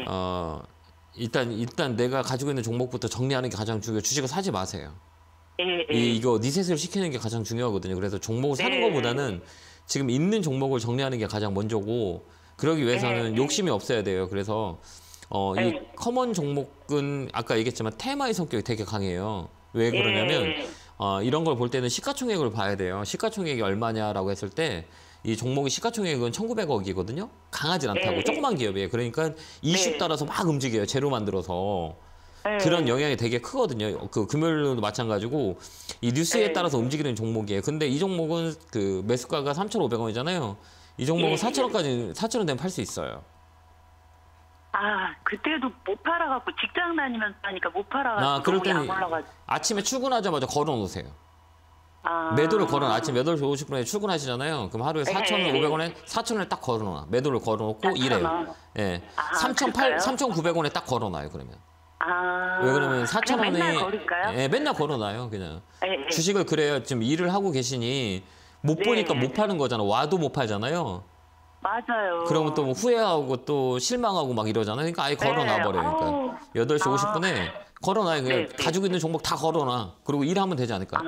일단 내가 가지고 있는 종목부터 정리하는 게 가장 중요해요. 주식을 사지 마세요. 예, 예. 이거 리셋을 시키는 게 가장 중요하거든요. 그래서 종목을 사는 것보다는 지금 있는 종목을 정리하는 게 가장 먼저고 그러기 위해서는 욕심이 없어야 돼요. 그래서 이 커먼 종목은 아까 얘기했지만 테마의 성격이 되게 강해요. 왜 그러냐면 이런 걸 볼 때는 시가총액을 봐야 돼요. 시가총액이 얼마냐라고 했을 때 이 종목의 시가총액은 1,900억이거든요. 강하진 않다고 조그만 기업이에요. 그러니까 이슈 따라서 막 움직여요. 재료 만들어서. 그런 영향이 되게 크거든요. 그 금요일도 마찬가지고 이 뉴스에 따라서 움직이는 종목이에요. 근데 이 종목은 그 매수가가 3,500원이잖아요. 이 종목은 4,000원까지 4,000원 되면 팔 수 있어요. 그때도 못 팔아갖고 직장 다니면서 하니까 못 팔아가지고 그럴 너무 양 때는 올라가지고. 아침에 출근하자마자 걸어놓으세요. 매도를 걸어놔. 아침 8시 50분에 출근하시잖아요. 그럼 하루에 4,500원에 4,000원을 딱 걸어놔. 매도를 걸어놓고 일해요. 예. 3,900원에 딱 걸어놔요, 그러면. 왜 그러면 4,000원이 맨날 걸을까요? 예, 맨날 걸어놔요, 그냥. 예. 주식을 그래요. 지금 일을 하고 계시니 못 보니까 못 파는 거잖아. 와도 못 팔잖아요. 맞아요. 그러면 또 뭐 후회하고 또 실망하고 막 이러잖아요. 그러니까 아예 걸어놔 버려요. 그러니까 8시 50분에 걸어놔요. 그냥 가지고 있는 종목 다 걸어놔. 그리고 일하면 되지 않을까?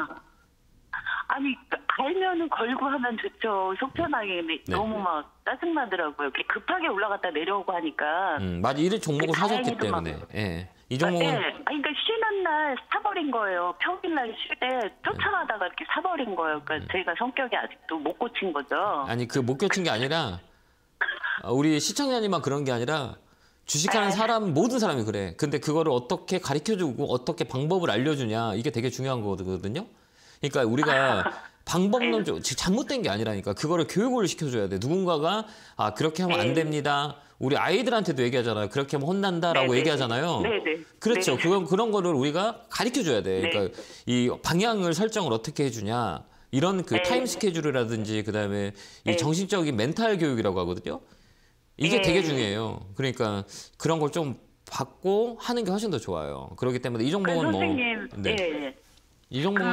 아니 알면은 걸고 하면 좋죠. 속 편하게. 근데 너무 막 짜증나더라고요. 이렇게 급하게 올라갔다 내려오고 하니까. 맞아. 이런 종목을 사셨기 다행히도 막- 때문에. 예. 이 종목은 그러니까 쉬는 날 사버린 거예요. 평일날 쉴 때 쫓아가다가 이렇게 사버린 거예요. 그러니까 제가 성격이 아직도 못 고친 거죠. 아니 그 못 겹친 게 아니라 우리 시청자님만 그런 게 아니라 주식하는 사람 모든 사람이 그래. 근데 그거를 어떻게 가르쳐주고 어떻게 방법을 알려주냐 이게 되게 중요한 거거든요. 그러니까 우리가 방법론 잘못된 게 아니라니까 그거를 교육을 시켜줘야 돼. 누군가가 그렇게 하면 안 됩니다. 우리 아이들한테도 얘기하잖아요. 그렇게 하면 혼난다라고 얘기하잖아요. 네네. 그렇죠. 그런 거를 우리가 가르쳐줘야 돼. 그러니까 이 방향을 설정을 어떻게 해주냐. 이런 그 타임 스케줄이라든지 그다음에 이 정신적인 멘탈 교육이라고 하거든요. 이게 되게 중요해요. 그러니까 그런 걸 좀 받고 하는 게 훨씬 더 좋아요. 그렇기 때문에 이 종목은 선생님, 이 종목은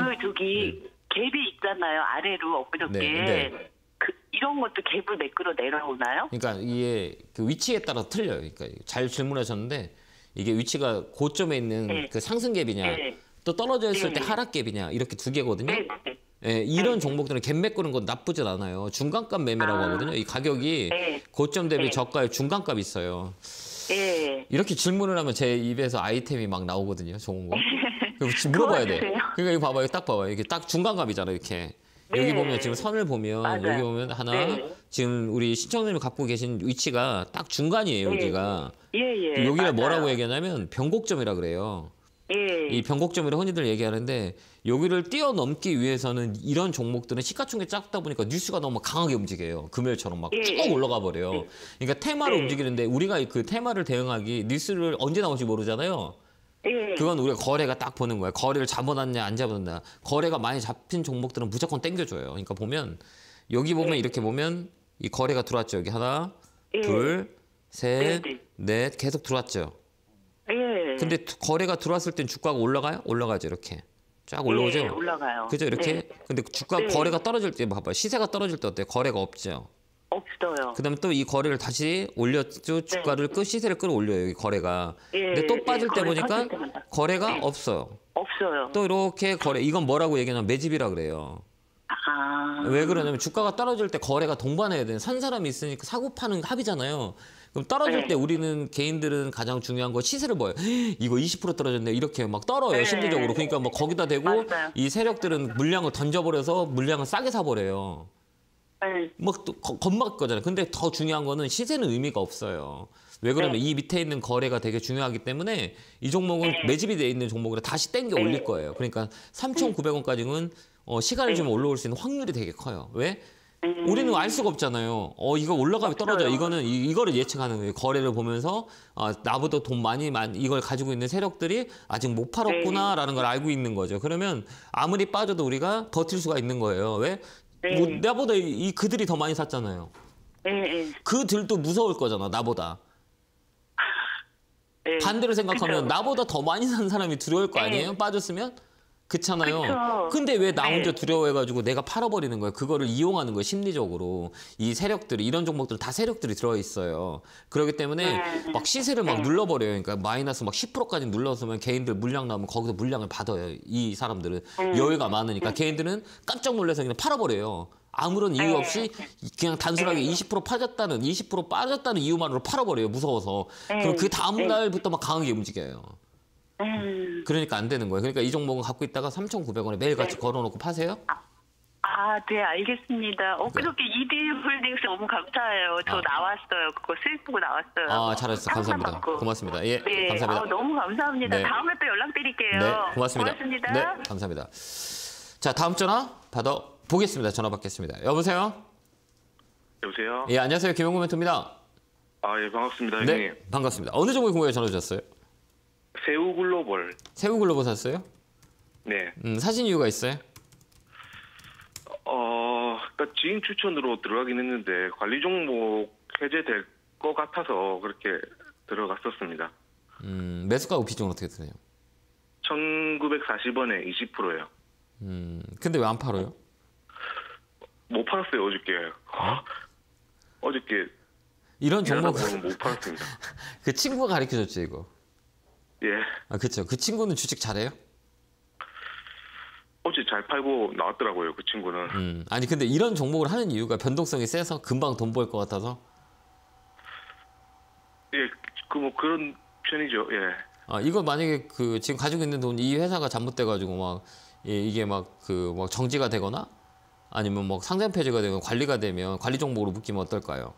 갭이 있잖아요. 아래로 엊그저께. 이런 것도 갭을 매끄러 내려오나요? 그러니까 이게 그 위치에 따라 틀려요. 그러니까 잘 질문하셨는데 이게 위치가 고점에 있는 그 상승 갭이냐 또 떨어져 있을 때 하락 갭이냐 이렇게 두 개거든요. 이런 종목들은 갭 메꾸는 건 나쁘진 않아요. 중간값 매매라고 하거든요. 이 가격이 고점 대비 저가의 중간값이 있어요. 이렇게 질문을 하면 제 입에서 아이템이 막 나오거든요. 좋은 거. 그래서 물어봐야 돼. 그러니까 이거 봐봐요. 딱 봐봐요. 이게 딱 중간값이잖아요. 이렇게. 여기 보면 지금 선을 보면 맞아요. 여기 보면 하나 지금 우리 시청자님이 갖고 계신 위치가 딱 중간이에요. 여기가. 여기를 뭐라고 얘기하냐면 변곡점이라 그래요. 이 변곡점이라 흔히들 얘기하는데 여기를 뛰어넘기 위해서는 이런 종목들은 시가총액이 작다 보니까 뉴스가 너무 강하게 움직여요. 금요일처럼 막 쭉 올라가 버려요. 그러니까 테마로 움직이는데 우리가 그 테마를 대응하기 뉴스를 언제 나올지 모르잖아요. 그건 우리가 거래가 딱 보는 거야. 거래를 잡아놨냐 안 잡아놨냐. 거래가 많이 잡힌 종목들은 무조건 땡겨줘요. 그러니까 보면 여기 보면 이렇게 보면 이 거래가 들어왔죠. 여기 하나, 둘, 셋, 넷 계속 들어왔죠. 근데 거래가 들어왔을 땐 주가가 올라가요? 올라가죠. 이렇게 쫙 올라오죠. 올라가요. 그죠? 이렇게. 근데 주가 거래가 떨어질 때 봐봐. 시세가 떨어질 때 어때요? 거래가 없죠. 없어요. 그다음에 또 이 거래를 다시 올렸죠. 주가를 시세를 끌어올려요. 여기 거래가. 근데 또 빠질 때 보니까 거래가 없어요. 없어요. 또 이렇게 거래. 이건 뭐라고 얘기하냐면 매집이라 그래요. 왜 그러냐면 주가가 떨어질 때 거래가 동반해야 되는 산 사람이 있으니까 사고 파는 합이잖아요. 그럼 떨어질 때 우리는 개인들은 가장 중요한 거 시세를 봐요. 이거 20% 떨어졌네. 이렇게 막 떨어요. 심리적으로. 그러니까 뭐 거기다 대고 이 세력들은 물량을 던져버려서 물량을 싸게 사버려요. 막 또 겁먹을 거잖아요. 근데 더 중요한 거는 시세는 의미가 없어요. 왜 그러면 이 밑에 있는 거래가 되게 중요하기 때문에 이 종목은 매집이 돼 있는 종목을 다시 땡겨 올릴 거예요. 그러니까 3,900원까지는 시간을 주면 올라올 수 있는 확률이 되게 커요. 왜? 우리는 알 수가 없잖아요. 이거 올라가면 떨어져. 이거는 이거를 예측하는 거예요. 거래를 보면서 나보다 돈 많이 이걸 가지고 있는 세력들이 아직 못 팔았구나라는 걸 알고 있는 거죠. 그러면 아무리 빠져도 우리가 버틸 수가 있는 거예요. 왜? 뭐 나보다 그들이 더 많이 샀잖아요. 그들도 무서울 거잖아. 나보다. 반대로 생각하면 나보다 더 많이 산 사람이 두려울 거 아니에요? 빠졌으면? 그렇잖아요. 그쵸. 근데 왜 나 혼자 두려워해가지고 내가 팔아버리는 거예요. 그거를 이용하는 거예요. 심리적으로. 이 세력들이 이런 종목들 다 세력들이 들어있어요. 그렇기 때문에 막 시세를 막 눌러버려요. 그러니까 마이너스 막 10%까지 눌렀으면 개인들 물량 나오면 거기서 물량을 받아요. 이 사람들은. 여유가 많으니까 개인들은 깜짝 놀라서 그냥 팔아버려요. 아무런 이유 없이 그냥 단순하게 20% 빠졌다는 20% 빠졌다는 이유만으로 팔아버려요. 무서워서. 그럼 그 다음 날부터 막 강하게 움직여요. 그러니까 안 되는 거예요. 그러니까 이 종목은 갖고 있다가 3,900원에 매일같이 걸어놓고 파세요. 네, 알겠습니다. 그렇게 이디홀딩스 너무 감사해요. 저 나왔어요. 그거 수익 보고 나왔어요. 잘하셨어요. 감사합니다. 받고. 고맙습니다. 예, 감사합니다. 너무 감사합니다. 네. 다음에 또 연락드릴게요. 네, 고맙습니다. 고맙습니다. 네, 감사합니다. 자, 다음 전화 받아보겠습니다. 전화 받겠습니다. 여보세요? 여보세요? 예, 안녕하세요. 김영구 멘토입니다. 아, 예, 반갑습니다, 형님. 네, 반갑습니다. 어느 종목에 궁금해 전화 주셨어요? 새우 글로벌. 새우글로벌 샀어요? 네. 사신 이유가 있어요? 그러니까 지인 추천으로 들어가긴 했는데 관리 종목 해제될 것 같아서 그렇게 들어갔었습니다. 매수가하고 비중은 어떻게 되세요? 1940원에 20%예요. 근데 왜 안 팔아요? 못 팔았어요, 어저께. 어저께 이런 종목 못 팔았습니다. 그 친구가 가르쳐줬죠 이거. 예. 아 그렇죠. 그 친구는 주식 잘해요? 어제 잘 팔고 나왔더라고요, 그 친구는. 아니 근데 이런 종목을 하는 이유가 변동성이 세서 금방 돈 벌 것 같아서. 예, 뭐 그런 편이죠. 예. 아 이거 만약에 그 지금 가지고 있는 돈 이 회사가 잘못돼가지고 막 이게 막 정지가 되거나 아니면 뭐 상장 폐지가 되거나 관리가 되면 관리 종목으로 묶이면 어떨까요?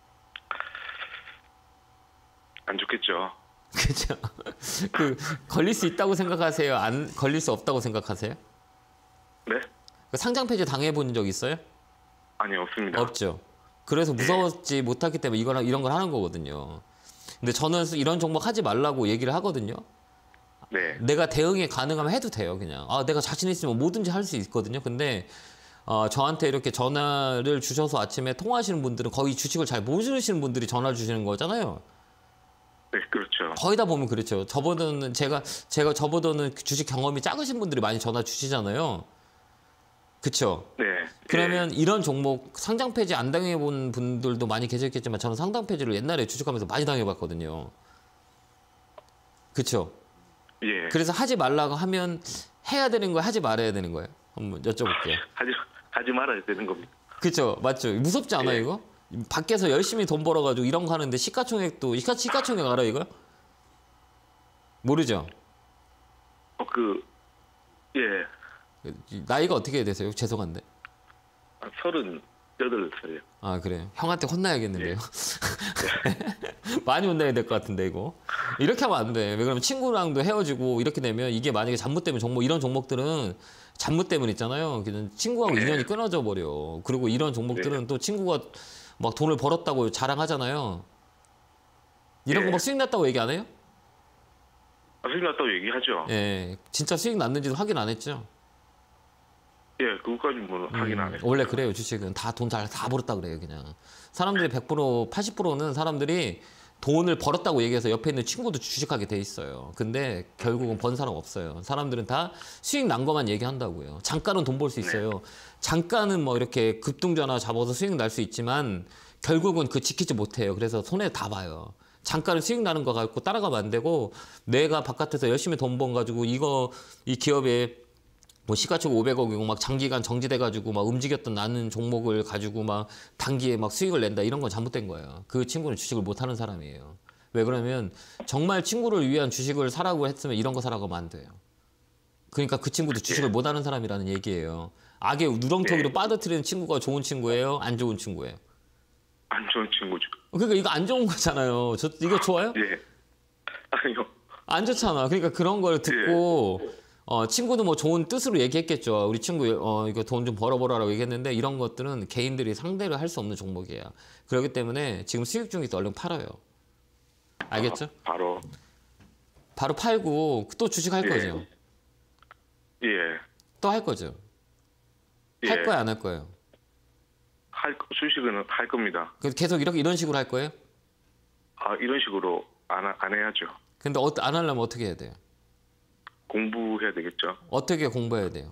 안 좋겠죠. 그죠? 그 걸릴 수 있다고 생각하세요? 안 걸릴 수 없다고 생각하세요? 네? 그 상장 폐지 당해본 적 있어요? 아니, 없습니다. 없죠. 그래서 무서웠지 못하기 때문에 이런 걸 하는 거거든요. 근데 저는 이런 종목 하지 말라고 얘기를 하거든요. 네. 내가 대응이 가능하면 해도 돼요, 그냥. 내가 자신 있으면 뭐든지 할 수 있거든요. 근데 저한테 이렇게 전화를 주셔서 아침에 통화하시는 분들은 거의 주식을 잘 모르시는 분들이 전화를 주시는 거잖아요. 네, 그렇죠. 거의 다 보면 그렇죠. 저보다는 제가 저보다는 주식 경험이 작으신 분들이 많이 전화 주시잖아요. 그렇죠. 네. 그러면 이런 종목 상장 폐지 안 당해본 분들도 많이 계셨겠지만 저는 상장 폐지를 옛날에 주식하면서 많이 당해봤거든요. 그렇죠. 예. 그래서 하지 말라고 하면 해야 되는 거예요, 하지 말아야 되는 거예요? 한번 여쭤볼게요. 하지 말아야 되는 겁니다. 그렇죠, 맞죠. 무섭지 않아요, 예. 이거? 밖에서 열심히 돈 벌어가지고 이런 거 하는데 시가총액도 시가총액 알아 이거? 모르죠. 예. 나이가 어떻게 되세요? 죄송한데. 38살이요. 아 그래요? 형한테 혼나야겠는데요. 많이 혼나야 될 것 같은데 이거. 이렇게 하면 안 돼. 왜 그러면 친구랑도 헤어지고 이렇게 되면 이게 만약에 잘못되면 이런 종목들은 잘못되면 있잖아요. 그냥 친구하고 인연이 끊어져 버려. 그리고 이런 종목들은 또 친구가 막 돈을 벌었다고 자랑하잖아요. 이런 거 막 수익 났다고 얘기 안 해요? 수익 났다고 얘기하죠. 예, 진짜 수익 났는지도 확인 안 했죠. 예, 그것까지 뭐 확인 안 해요. 원래 그래요. 주식은 다 돈 다 벌었다 그래요. 그냥 사람들이 100% 80%는 사람들이 돈을 벌었다고 얘기해서 옆에 있는 친구도 주식하게 돼 있어요. 근데 결국은 번 사람 없어요. 사람들은 다 수익 난 것만 얘기한다고요. 잠깐은 돈 벌 수 있어요. 잠깐은 뭐 이렇게 급등전화 잡아서 수익 날 수 있지만 결국은 그 지키지 못해요. 그래서 손해 다 봐요. 잠깐은 수익 나는 거 갖고 따라가면 안 되고 내가 바깥에서 열심히 돈 번 가지고 이 기업에 뭐 시가총액 500억이고 막 장기간 정지돼가지고 막 움직였던 나는 종목을 가지고 막 단기에 막 수익을 낸다 이런 건 잘못된 거예요. 그 친구는 주식을 못하는 사람이에요. 왜 그러면 정말 친구를 위한 주식을 사라고 했으면 이런 거 사라고 하면 안 돼요. 그러니까 그 친구도 주식을 못하는 사람이라는 얘기예요. 악의 누렁텅이로 빠져들이는 친구가 좋은 친구예요? 안 좋은 친구예요? 안 좋은 친구죠. 그러니까 이거 안 좋은 거잖아요. 이거 좋아요? 예. 아니요. 안 좋잖아. 그러니까 그런 걸 듣고 친구도 뭐 좋은 뜻으로 얘기했겠죠. 우리 친구 이거 돈 좀 벌어보라라고 얘기했는데 이런 것들은 개인들이 상대를 할 수 없는 종목이에요. 그렇기 때문에 지금 수익 중에 얼른 팔아요. 알겠죠? 바로 팔고 또 주식 할 거죠. 예. 또 할 거죠. 예. 할 거야 안 할 거예요? 주식은 할 겁니다. 그래서 계속 이런 식으로 할 거예요? 이런 식으로 안 해야죠. 근데 안 하려면 어떻게 해야 돼요? 공부해야 되겠죠. 어떻게 공부해야 돼요?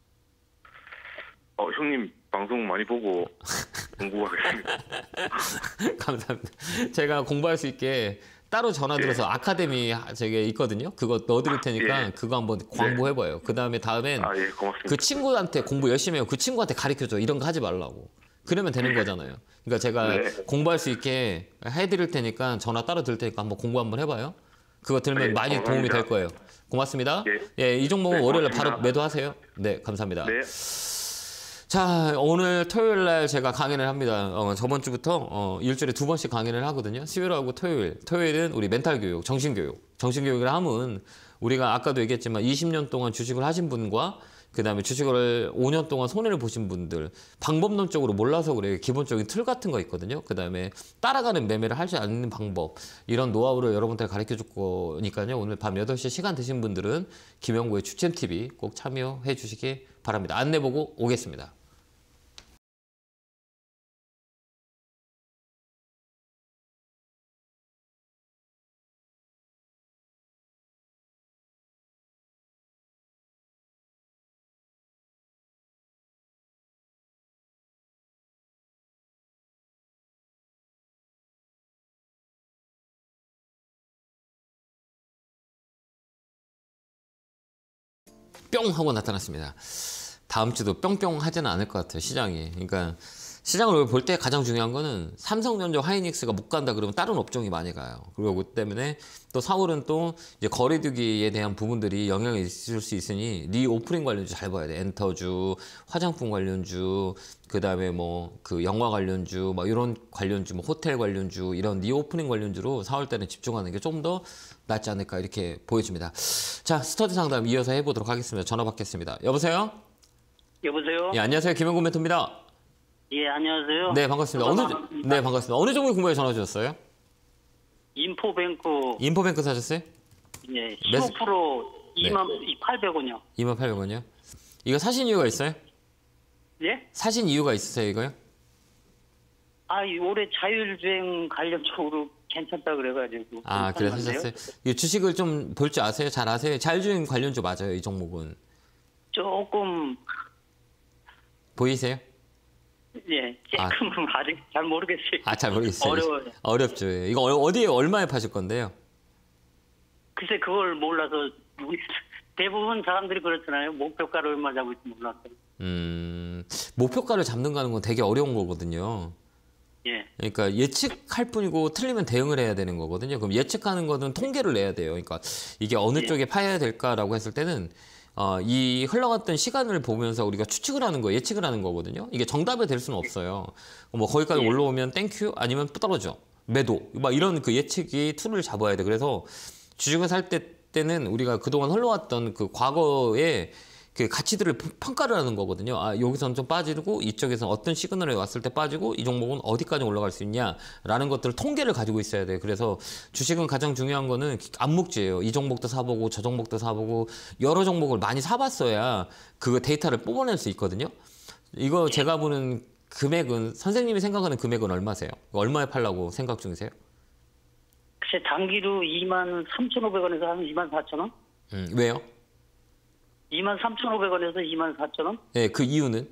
형님 방송 많이 보고 공부하겠습니다. 감사합니다. 제가 공부할 수 있게 따로 전화 들어서 아카데미 저게 있거든요. 그거 넣어드릴 테니까 그거 한번 광고해봐요. 다음엔 예, 고맙습니다. 그 친구한테 공부 열심히 해요. 그 친구한테 가르쳐줘. 이런 거 하지 말라고. 그러면 되는 거잖아요. 그러니까 제가 공부할 수 있게 해드릴 테니까 전화 따로 드릴 테니까 한번 공부 한번 해봐요. 그거 들으면 많이 감사합니다. 도움이 될 거예요. 고맙습니다. 예, 이 종목은 월요일에 고맙습니다. 바로 매도하세요. 네, 감사합니다. 네. 자, 오늘 토요일 날 제가 강연을 합니다. 저번 주부터 일주일에 2번씩 강연을 하거든요. 수요일하고 토요일. 토요일은 우리 멘탈 교육, 정신교육. 정신교육을 하면 우리가 아까도 얘기했지만 20년 동안 주식을 하신 분과 그다음에 주식을 5년 동안 손해를 보신 분들, 방법론적으로 몰라서 그래요. 기본적인 틀 같은 거 있거든요. 그다음에 따라가는 매매를 할 수 있는 방법, 이런 노하우를 여러분들 가르쳐 줄 거니까요. 오늘 밤 8시에 시간 되신 분들은 김영구의 추천 TV 꼭 참여해 주시기 바랍니다. 안내 보고 오겠습니다. 뿅 하고 나타났습니다. 다음 주도 뿅뿅 하지는 않을 것 같아요, 시장이. 그러니까 시장을 볼 때 가장 중요한 거는 삼성전자, 하이닉스가 못 간다 그러면 다른 업종이 많이 가요. 그리고 그 때문에 또 4월은 또 이제 거래두기에 대한 부분들이 영향이 있을 수 있으니 리오프닝 관련주 잘 봐야 돼. 엔터주, 화장품 관련주, 그다음에 뭐 그 영화 관련주, 뭐 이런 관련주, 뭐 호텔 관련주, 이런 리오프닝 관련주로 4월 때는 집중하는 게 좀 더 낫지 않을까 이렇게 보여집니다. 자, 스터디 상담 이어서 해보도록 하겠습니다. 전화 받겠습니다. 여보세요? 여보세요? 예, 안녕하세요. 김영구 멘토입니다. 예, 안녕하세요. 네, 반갑습니다. 네, 반갑습니다. 어느 종목이 궁금해 전화 주셨어요? 인포뱅크. 인포뱅크 사셨어요? 예, 15% 네. 2800원이요. 28,000원이요? 이거 사신 이유가 있어요? 예? 사신 이유가 있으세요, 이거요? 아, 올해 자율주행 관련 쪽으로 괜찮다 그래가지고. 아, 그래서 사셨어요? 이 주식을 좀 볼 줄 아세요? 잘 아세요? 자율주행 관련주 맞아요, 이 종목은. 조금, 보이세요? 예, 조금은 아직 잘 모르겠어요. 아, 잘 모르겠어요. 어려워요. 어렵죠. 이거 어디에 얼마에 파실 건데요? 글쎄, 그걸 몰라서, 대부분 사람들이 그렇잖아요. 목표가를 얼마 잡을지 몰랐어요. 목표가를 잡는 건 되게 어려운 거거든요. 예. 그러니까 예측할 뿐이고 틀리면 대응을 해야 되는 거거든요. 그럼 예측하는 거는 통계를 내야 돼요. 그러니까 이게 어느 쪽에 파야 될까라고 했을 때는 이 흘러갔던 시간을 보면서 우리가 추측을 하는 거, 예측을 하는 거거든요. 이게 정답이 될 수는 없어요. 뭐 거기까지 올라오면 땡큐, 아니면 떨어져, 매도, 막 이런 그 예측이 툴을 잡아야 돼. 그래서 주식을 살 때는 우리가 그동안 흘러왔던 그 과거의 그 가치들을 평가를 하는 거거든요. 아, 여기서는 좀 빠지고 이쪽에서는 어떤 시그널이 왔을 때 빠지고 이 종목은 어디까지 올라갈 수 있냐라는 것들을 통계를 가지고 있어야 돼요. 그래서 주식은 가장 중요한 거는 암묵지예요. 이 종목도 사보고 저 종목도 사보고 여러 종목을 많이 사봤어야 그 데이터를 뽑아낼 수 있거든요. 이거 제가 보는 금액은, 선생님이 생각하는 금액은 얼마세요? 얼마에 팔라고 생각 중이세요? 글쎄, 단기로 23,500원에서 한 24,000원? 왜요? 23,500원에서 24,000원? 네, 그 이유는?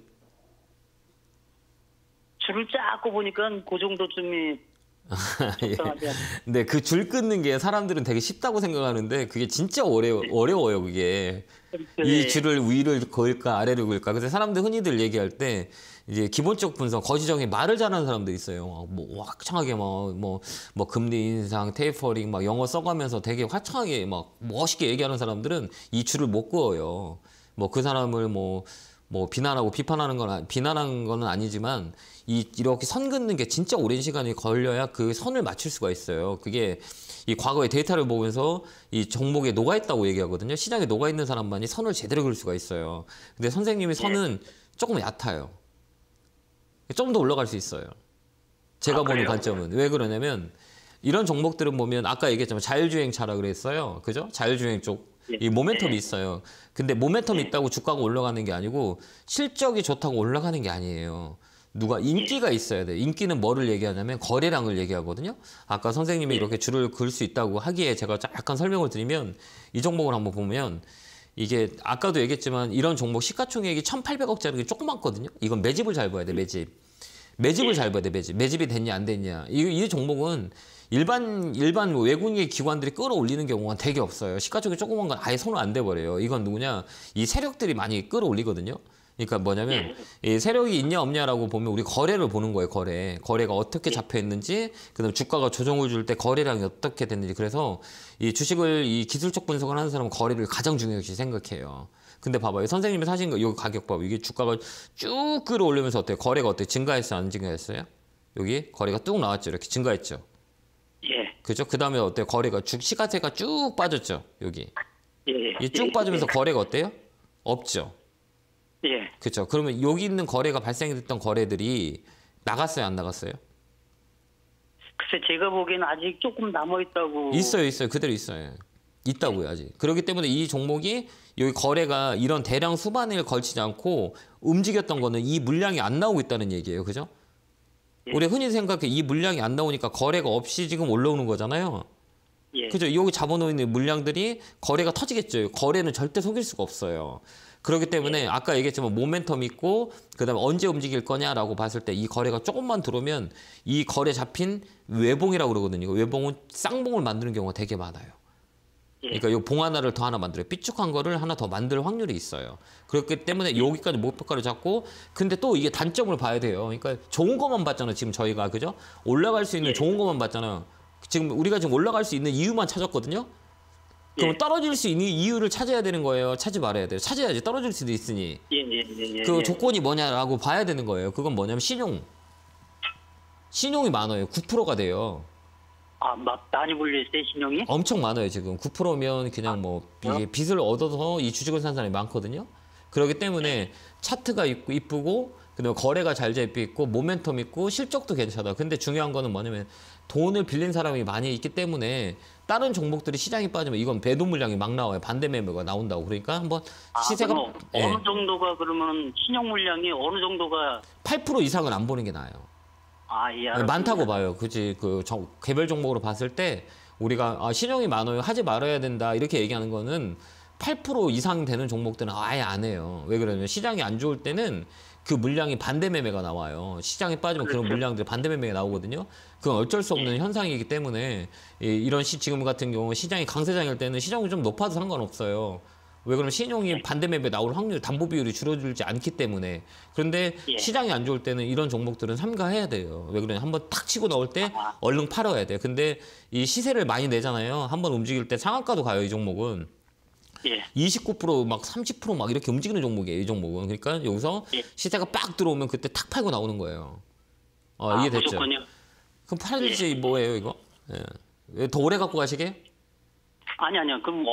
줄을 짜고 보니까 그 정도쯤이 적당하지 않나. 네, 그 줄 끊는 게 사람들은 되게 쉽다고 생각하는데 그게 진짜 어려워요, 그게. 이 줄을 위를 그을까 아래를 그을까. 그래서 사람들 흔히들 얘기할 때 이제 기본적 분석, 거시적인 말을 잘하는 사람들 있어요. 뭐 화창하게 뭐 금리 인상, 테이퍼링 막 영어 써가면서 되게 화창하게 막 멋있게 얘기하는 사람들은 이 줄을 못 그어요. 뭐 그 사람을 뭐 비난하고 비난한 거는 아니지만 이렇게 선 긋는 게 진짜 오랜 시간이 걸려야 그 선을 맞출 수가 있어요. 그게 이 과거의 데이터를 보면서 이 종목에 녹아있다고 얘기하거든요. 시장에 녹아있는 사람만이 선을 제대로 그을 수가 있어요. 근데 선생님의 선은 조금 얕아요. 좀 더 올라갈 수 있어요. 제가 보는 관점은. 왜 그러냐면 이런 종목들은 보면 아까 얘기했지만 자율주행차라 그랬어요. 그죠? 자율주행 쪽. 이 모멘텀이 있어요. 근데 모멘텀이 있다고 주가가 올라가는 게 아니고 실적이 좋다고 올라가는 게 아니에요. 누가 인기가 있어야 돼. 인기는 뭐를 얘기하냐면 거래량을 얘기하거든요. 아까 선생님이 이렇게 줄을 그을 수 있다고 하기에 제가 약간 설명을 드리면 이 종목을 한번 보면 이게 아까도 얘기했지만 이런 종목 시가총액이 1,800억짜리 조그맣거든요. 이건 매집을 잘 봐야 돼, 매집. 매집을 잘 봐야 돼, 매집. 매집이 됐냐 안 됐냐. 이 종목은 일반 외국인 기관들이 끌어올리는 경우가 되게 없어요. 시가총액이 조그만 건 아예 손을 안 대버려요. 이건 누구냐? 이 세력들이 많이 끌어올리거든요. 그러니까 뭐냐면 이 세력이 있냐 없냐라고 보면 우리 거래를 보는 거예요. 거래가 어떻게 잡혀 있는지, 그다음에 주가가 조정을 줄 때 거래량이 어떻게 됐는지. 그래서 이 주식을 이 기술적 분석을 하는 사람은 거래를 가장 중요시 생각해요. 근데 봐봐요. 선생님이 사신 거 여기 가격 봐봐. 이게 주가가 쭉 끌어올리면서 어때요? 거래가 어때요? 증가했어요? 안 증가했어요? 여기 거래가 뚝 나왔죠. 이렇게 증가했죠. 예. 그죠? 그다음에 어때요? 거래가 시가세가 쭉 빠졌죠. 여기. 예. 이 쭉 빠지면서 거래가 어때요? 없죠. 예. 그렇죠. 그러면 여기 있는 거래가 발생이 됐던 거래들이 나갔어요, 안 나갔어요? 글쎄 제가 보기에는 아직 조금 남아 있다고. 있어요. 그대로 있어요. 있다고요, 아직. 그렇기 때문에 이 종목이 여기 거래가 이런 대량 수반을 걸치지 않고 움직였던 거는 이 물량이 안 나오고 있다는 얘기예요. 그죠? 예. 우리 흔히 생각해 이 물량이 안 나오니까 거래가 없이 지금 올라오는 거잖아요. 예. 그죠? 여기 잡아놓은 물량들이 거래가 터지겠죠. 거래는 절대 속일 수가 없어요. 그렇기 때문에 아까 얘기했지만 모멘텀 있고 그다음에 언제 움직일 거냐라고 봤을 때 이 거래가 조금만 들어오면 이 거래 잡힌 외봉이라고 그러거든요. 외봉은 쌍봉을 만드는 경우가 되게 많아요. 그러니까 이 봉 하나를 더 하나 만들어요. 삐죽한 거를 하나 더 만들 확률이 있어요. 그렇기 때문에 여기까지 목표가를 잡고 근데 또 이게 단점을 봐야 돼요. 그러니까 좋은 것만 봤잖아요. 지금 저희가 그죠? 올라갈 수 있는 좋은 것만 봤잖아요. 지금 우리가 지금 올라갈 수 있는 이유만 찾았거든요. 그럼 떨어질 수 있는 이유를 찾아야 되는 거예요. 찾지 말아야 돼요. 찾아야지 떨어질 수도 있으니. 그 조건이 뭐냐라고 봐야 되는 거예요. 그건 뭐냐면 신용이 많아요. 9%가 돼요. 아, 많이 몰려있어요, 신용이? 엄청 많아요. 지금 9%면 그냥 뭐 이게 빚을 얻어서 이 주식을 산 사람이 많거든요. 그렇기 때문에 차트가 이쁘고 그다음에 거래가 잘 잡혀 있고 모멘텀 있고 실적도 괜찮아. 근데 중요한 거는 뭐냐면 돈을 빌린 사람이 많이 있기 때문에 다른 종목들이 시장이 빠지면 이건 배도 물량이 막 나와요. 반대 매매가 나온다고. 그러니까 한번 시세가 어느 정도가 그러면 신용 물량이 어느 정도가 8% 이상은 안 보는 게 나아요. 많다고 봐요. 그지? 개별 종목으로 봤을 때 우리가 신용이 많아요. 하지 말아야 된다. 이렇게 얘기하는 거는 8% 이상 되는 종목들은 아예 안 해요. 왜 그러냐면 시장이 안 좋을 때는 그 물량이 반대 매매가 나와요. 시장이 빠지면 그런 물량들이 반대 매매가 나오거든요. 그건 어쩔 수 없는 현상이기 때문에 이런 지금 같은 경우 시장이 강세장일 때는 시장이 좀 높아도 상관없어요. 왜 그러면 신용이 반대 매매 나올 확률 담보 비율이 줄어들지 않기 때문에. 그런데 시장이 안 좋을 때는 이런 종목들은 삼가해야 돼요. 왜 그러냐 한번 탁 치고 나올 때 얼른 팔아야 돼요. 근데 이 시세를 많이 내잖아요. 한번 움직일 때 상한가도 가요. 이 종목은. 29% 막 30% 막 이렇게 움직이는 종목이에요. 이 종목은. 그러니까 여기서 시세가 빡 들어오면 그때 탁 팔고 나오는 거예요. 이해됐죠? 무조건요? 그럼 팔지 뭐예요 이거? 왜 더 오래 갖고 가시게? 아니요. 그럼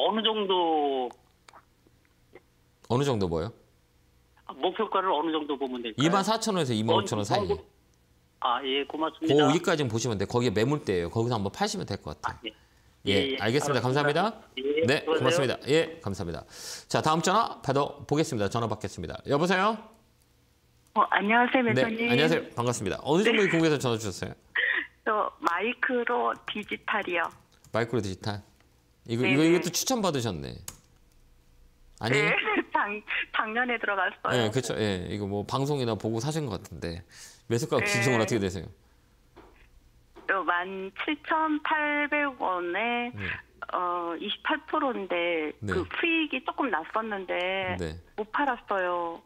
어느 정도 뭐요? 목표가를 어느 정도 보면 될까요? 24,000원에서 25,000원 사이. 예, 고맙습니다. 거기까지는 보시면 돼요. 거기에 매물대예요. 거기서 한번 파시면 될 것 같아요. 알겠습니다. 감사합니다. 네, 고맙습니다. 예, 감사합니다. 자, 다음 전화 받아보겠습니다. 전화 받겠습니다. 여보세요? 안녕하세요, 매장님. 네, 안녕하세요. 반갑습니다. 어느 종목이 궁금해서 전화 주셨어요? 저 마이크로 디지털이요. 마이크로 디지털. 이것도 추천 받으셨네. 아니에요? 네, 작년에 들어갔어요. 네, 그렇죠. 예, 이거 뭐 방송이나 보고 사신 것 같은데 매수가 기준은 어떻게 되세요? 17,800원에 28%인데 그 수익이 조금 났었는데 못 팔았어요.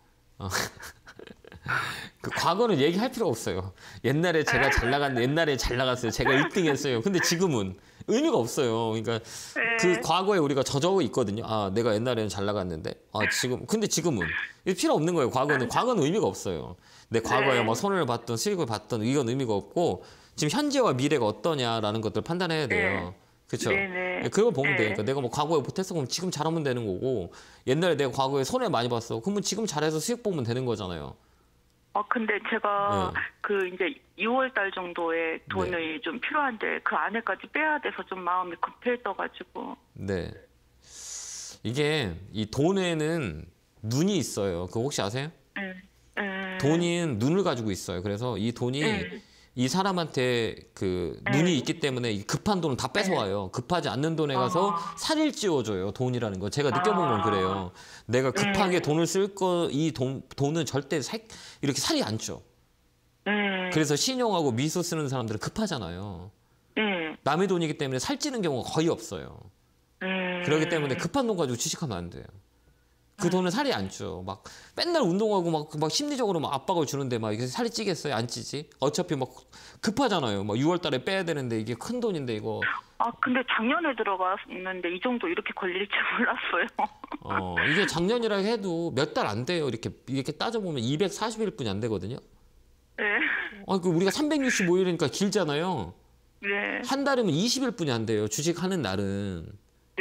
그 과거는 얘기할 필요 없어요. 옛날에 제가 옛날에 잘 나갔어요. 제가 1등 했어요. 근데 지금은 의미가 없어요. 그러니까 그 과거에 우리가 저적이 있거든요. 내가 옛날에는 잘 나갔는데. 근데 지금은 필요 없는 거예요. 과거는 의미가 없어요. 내 과거에 뭐 손해를 봤던 수익을 봤던 이건 의미가 없고 지금 현재와 미래가 어떠냐라는 것들 판단해야 돼요. 그렇죠? 그걸 보면 되니까 내가 뭐 과거에 못했어 그럼 지금 잘하면 되는 거고 옛날에 내가 과거에 손해 많이 봤어 그러면 지금 잘해서 수익 보면 되는 거잖아요. 근데 제가 그 이제 6월 달 정도에 돈이 좀 필요한데 그 안에까지 빼야 돼서 좀 마음이 급했어가지고. 네. 이게 이 돈에는 눈이 있어요. 그거 혹시 아세요? 돈이 눈을 가지고 있어요. 그래서 이 돈이 이 사람한테 그 눈이 있기 때문에 급한 돈을 다 뺏어와요. 급하지 않는 돈에 가서 살을 찌워줘요. 돈이라는 거. 제가 느껴본 건 그래요. 내가 급하게 돈을 쓸 돈은 절대 이렇게 살이 안 쪄. 그래서 신용하고 미소 쓰는 사람들은 급하잖아요. 남의 돈이기 때문에 살찌는 경우가 거의 없어요. 그렇기 때문에 급한 돈 가지고 주식하면 안 돼요. 그 돈은 살이 안 쪄. 막 맨날 운동하고 막 심리적으로 막 압박을 주는데 막 이게 살이 찌겠어요? 안 찌지? 어차피 막 급하잖아요. 막 6월 달에 빼야 되는데 이게 큰 돈인데 이거. 근데 작년에 들어갔는데 이 정도 이렇게 걸릴 줄 몰랐어요. 이게 작년이라 해도 몇 달 안 돼요. 이렇게 따져보면 240일뿐이 안 되거든요. 우리가 365일이니까 길잖아요. 한 달이면 20일뿐이 안 돼요. 주식하는 날은.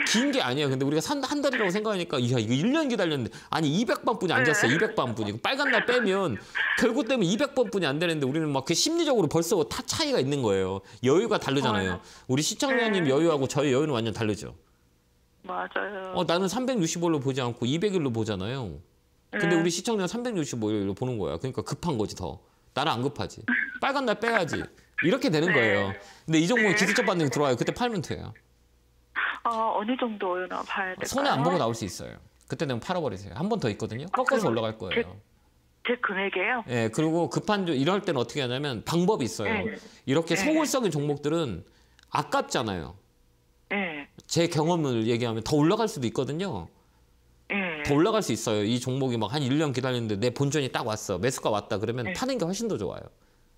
긴 게 아니야. 근데 우리가 한 달이라고 생각하니까 이거 1년 기다렸는데 아니 200번뿐이 안 잤어요. 200번뿐이. 빨간 날 빼면 결국 때문에 200번뿐이 안 되는데 우리는 막 그 심리적으로 벌써 다 차이가 있는 거예요. 여유가 다르잖아요. 우리 시청자님 여유하고 저희 여유는 완전 다르죠. 맞아요. 나는 365일로 보지 않고 200일로 보잖아요. 근데 우리 시청자는 365일로 보는 거야. 그러니까 급한 거지 더. 나는 안 급하지. 빨간 날 빼야지. 이렇게 되는 거예요. 근데 이 종목에 기술적 반응이 들어와요. 그때 팔면 돼요. 어느 정도나 봐야 될까요? 손해 안 보고 나올 수 있어요. 그때는 팔아버리세요. 한 번 더 있거든요. 꺾어서 올라갈 거예요. 제 금액이에요? 예, 그리고 이럴 때는 어떻게 하냐면 방법이 있어요. 이렇게 소골적인 종목들은 아깝잖아요. 네. 제 경험을 얘기하면 더 올라갈 수도 있거든요. 네. 더 올라갈 수 있어요. 이 종목이 막 한 1년 기다렸는데 내 본전이 딱 왔어. 매수가 왔다. 그러면 파는 게 훨씬 더 좋아요.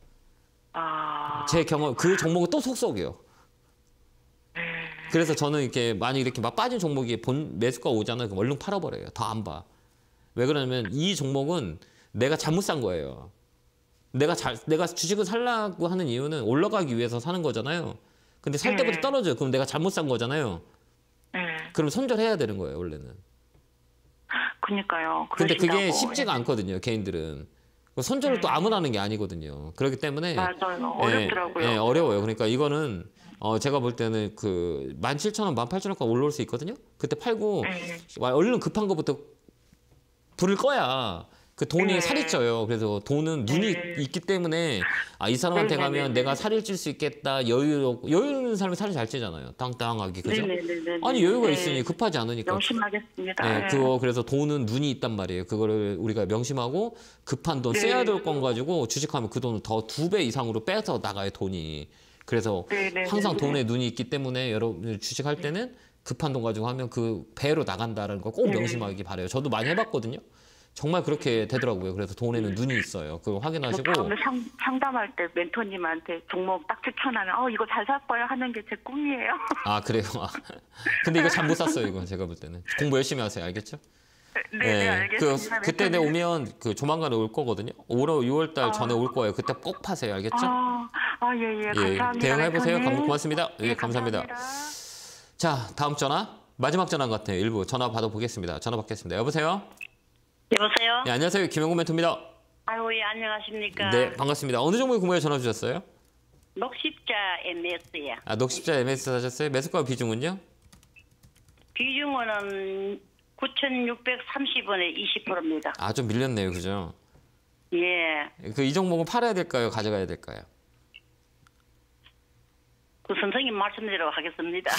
제 경험, 그 종목은 또 속속이요. 그래서 저는 이렇게 만약 이렇게 막 빠진 종목이 매수가 오잖아요. 그럼 얼른 팔아버려요. 더 안 봐. 왜 그러냐면 이 종목은 내가 잘못 산 거예요. 내가 주식을 살라고 하는 이유는 올라가기 위해서 사는 거잖아요. 근데 살 때부터 떨어져요. 그럼 내가 잘못 산 거잖아요. 그럼 손절해야 되는 거예요, 원래는. 그러니까요. 근데 그게 그러신다고. 쉽지가 않거든요, 개인들은. 손절을 또 아무나 하는 게 아니거든요. 그렇기 때문에 맞아요. 어렵더라고요. 어려워요. 그러니까 이거는 제가 볼 때는 그 17,000원, 18,000원까지 올라올 수 있거든요. 그때 팔고 얼른 급한 거부터 불을 꺼야 그 돈이 살이 쪄요. 그래서 돈은 눈이 있기 때문에 이 사람한테 가면 내가 살을 찔 수 있겠다. 여유 있는 사람이 살이 잘 찌잖아요. 당당하게. 그죠? 아니 여유가 있으니 급하지 않으니까. 명심하겠습니다. 그래서 돈은 눈이 있단 말이에요. 그거를 우리가 명심하고 급한 돈 써야 될 건 가지고 주식하면 그 돈을 더 2배 이상으로 빼서 나가요, 돈이. 그래서 항상 돈에 눈이 있기 때문에 여러분 주식할 때는 급한 돈 가지고 하면 그 배로 나간다는 거 꼭 명심하기 바라요. 저도 많이 해봤거든요. 정말 그렇게 되더라고요. 그래서 돈에는 눈이 있어요. 그거 확인하시고. 다음에 상담할 때 멘토님한테 종목 딱 추천하면 이거 잘 살 거야 하는 게 제 꿈이에요. 아 그래요? 근데 이거 잘 못 샀어요. 이거 제가 볼 때는. 공부 열심히 하세요. 알겠죠? 네, 알겠습니다. 그때 오면 조만간에 올 거거든요. 6월 달 전에 올 거예요. 그때 꼭 파세요. 알겠죠? 예, 감사합니다. 대응해보세요. 멘토님. 고맙습니다. 예, 감사합니다. 자, 다음 전화. 마지막 전화인 것 같아요. 일부 전화 받아보겠습니다. 전화 받겠습니다. 여보세요? 여보세요? 네, 안녕하세요. 김영구 멘토입니다. 아이고, 예, 안녕하십니까. 네, 반갑습니다. 어느 종목에 궁금해 전화 주셨어요? 녹십자 MS야. 녹십자 MS 사셨어요? 매수가 비중은요? 비중은 9,630원에 20%입니다. 좀 밀렸네요. 그죠? 예. 이 종목은 팔아야 될까요? 가져가야 될까요? 그 선생님 말씀대로 하겠습니다.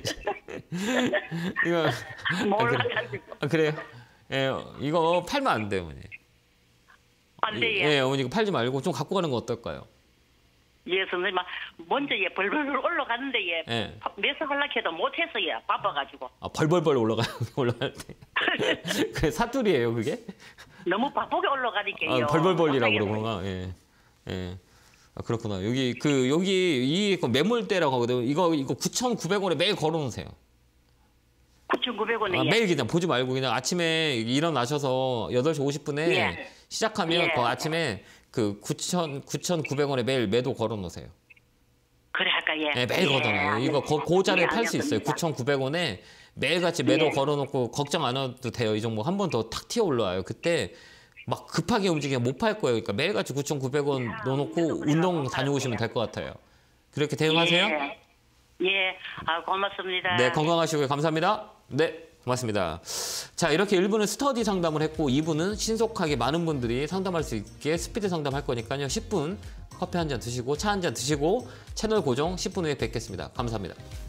이거 몰라가지고. 그래요? 예, 이거 팔면 안 돼요, 어머니. 안 돼요. 예, 어머니 이거 팔지 말고 좀 갖고 가는 거 어떨까요? 예, 선생님. 먼저 벌벌 올라가는데 예. 매수하려고 해도 못했어요. 바빠가지고. 벌벌벌 올라갈 때. 그 사투리예요, 그게? 너무 바쁘게 올라가니까요. 벌벌벌이라고 그러구나. 예. 예. 그렇구나. 여기 이 매물대라고 하거든요. 이거 9,900원에 매일 걸어 놓으세요. 9,900원에. 매일 그냥 보지 말고 그냥 아침에 일어나셔서 8시 50분에 시작하면 그 아침에 그 9,900원에 매일 매도 걸어 놓으세요. 그래 할까 매일 걷어놔요. 이거 그 자리에 팔 수 있어요. 9,900원에 매일같이 매도 걸어놓고 걱정 안 해도 돼요. 이 종목 한 번 더 탁 튀어 올라와요. 그때 막 급하게 움직이면 못 팔 거예요. 그러니까 매일같이 9,900원 넣어놓고 운동 다녀오시면 될 것 같아요. 그렇게 대응하세요? 예, 고맙습니다. 네, 건강하시고요. 감사합니다. 네, 고맙습니다. 자, 이렇게 1부는 스터디 상담을 했고 2부는 신속하게 많은 분들이 상담할 수 있게 스피드 상담할 거니까요. 10분 커피 한 잔 드시고 차 한 잔 드시고 채널 고정 10분 후에 뵙겠습니다. 감사합니다.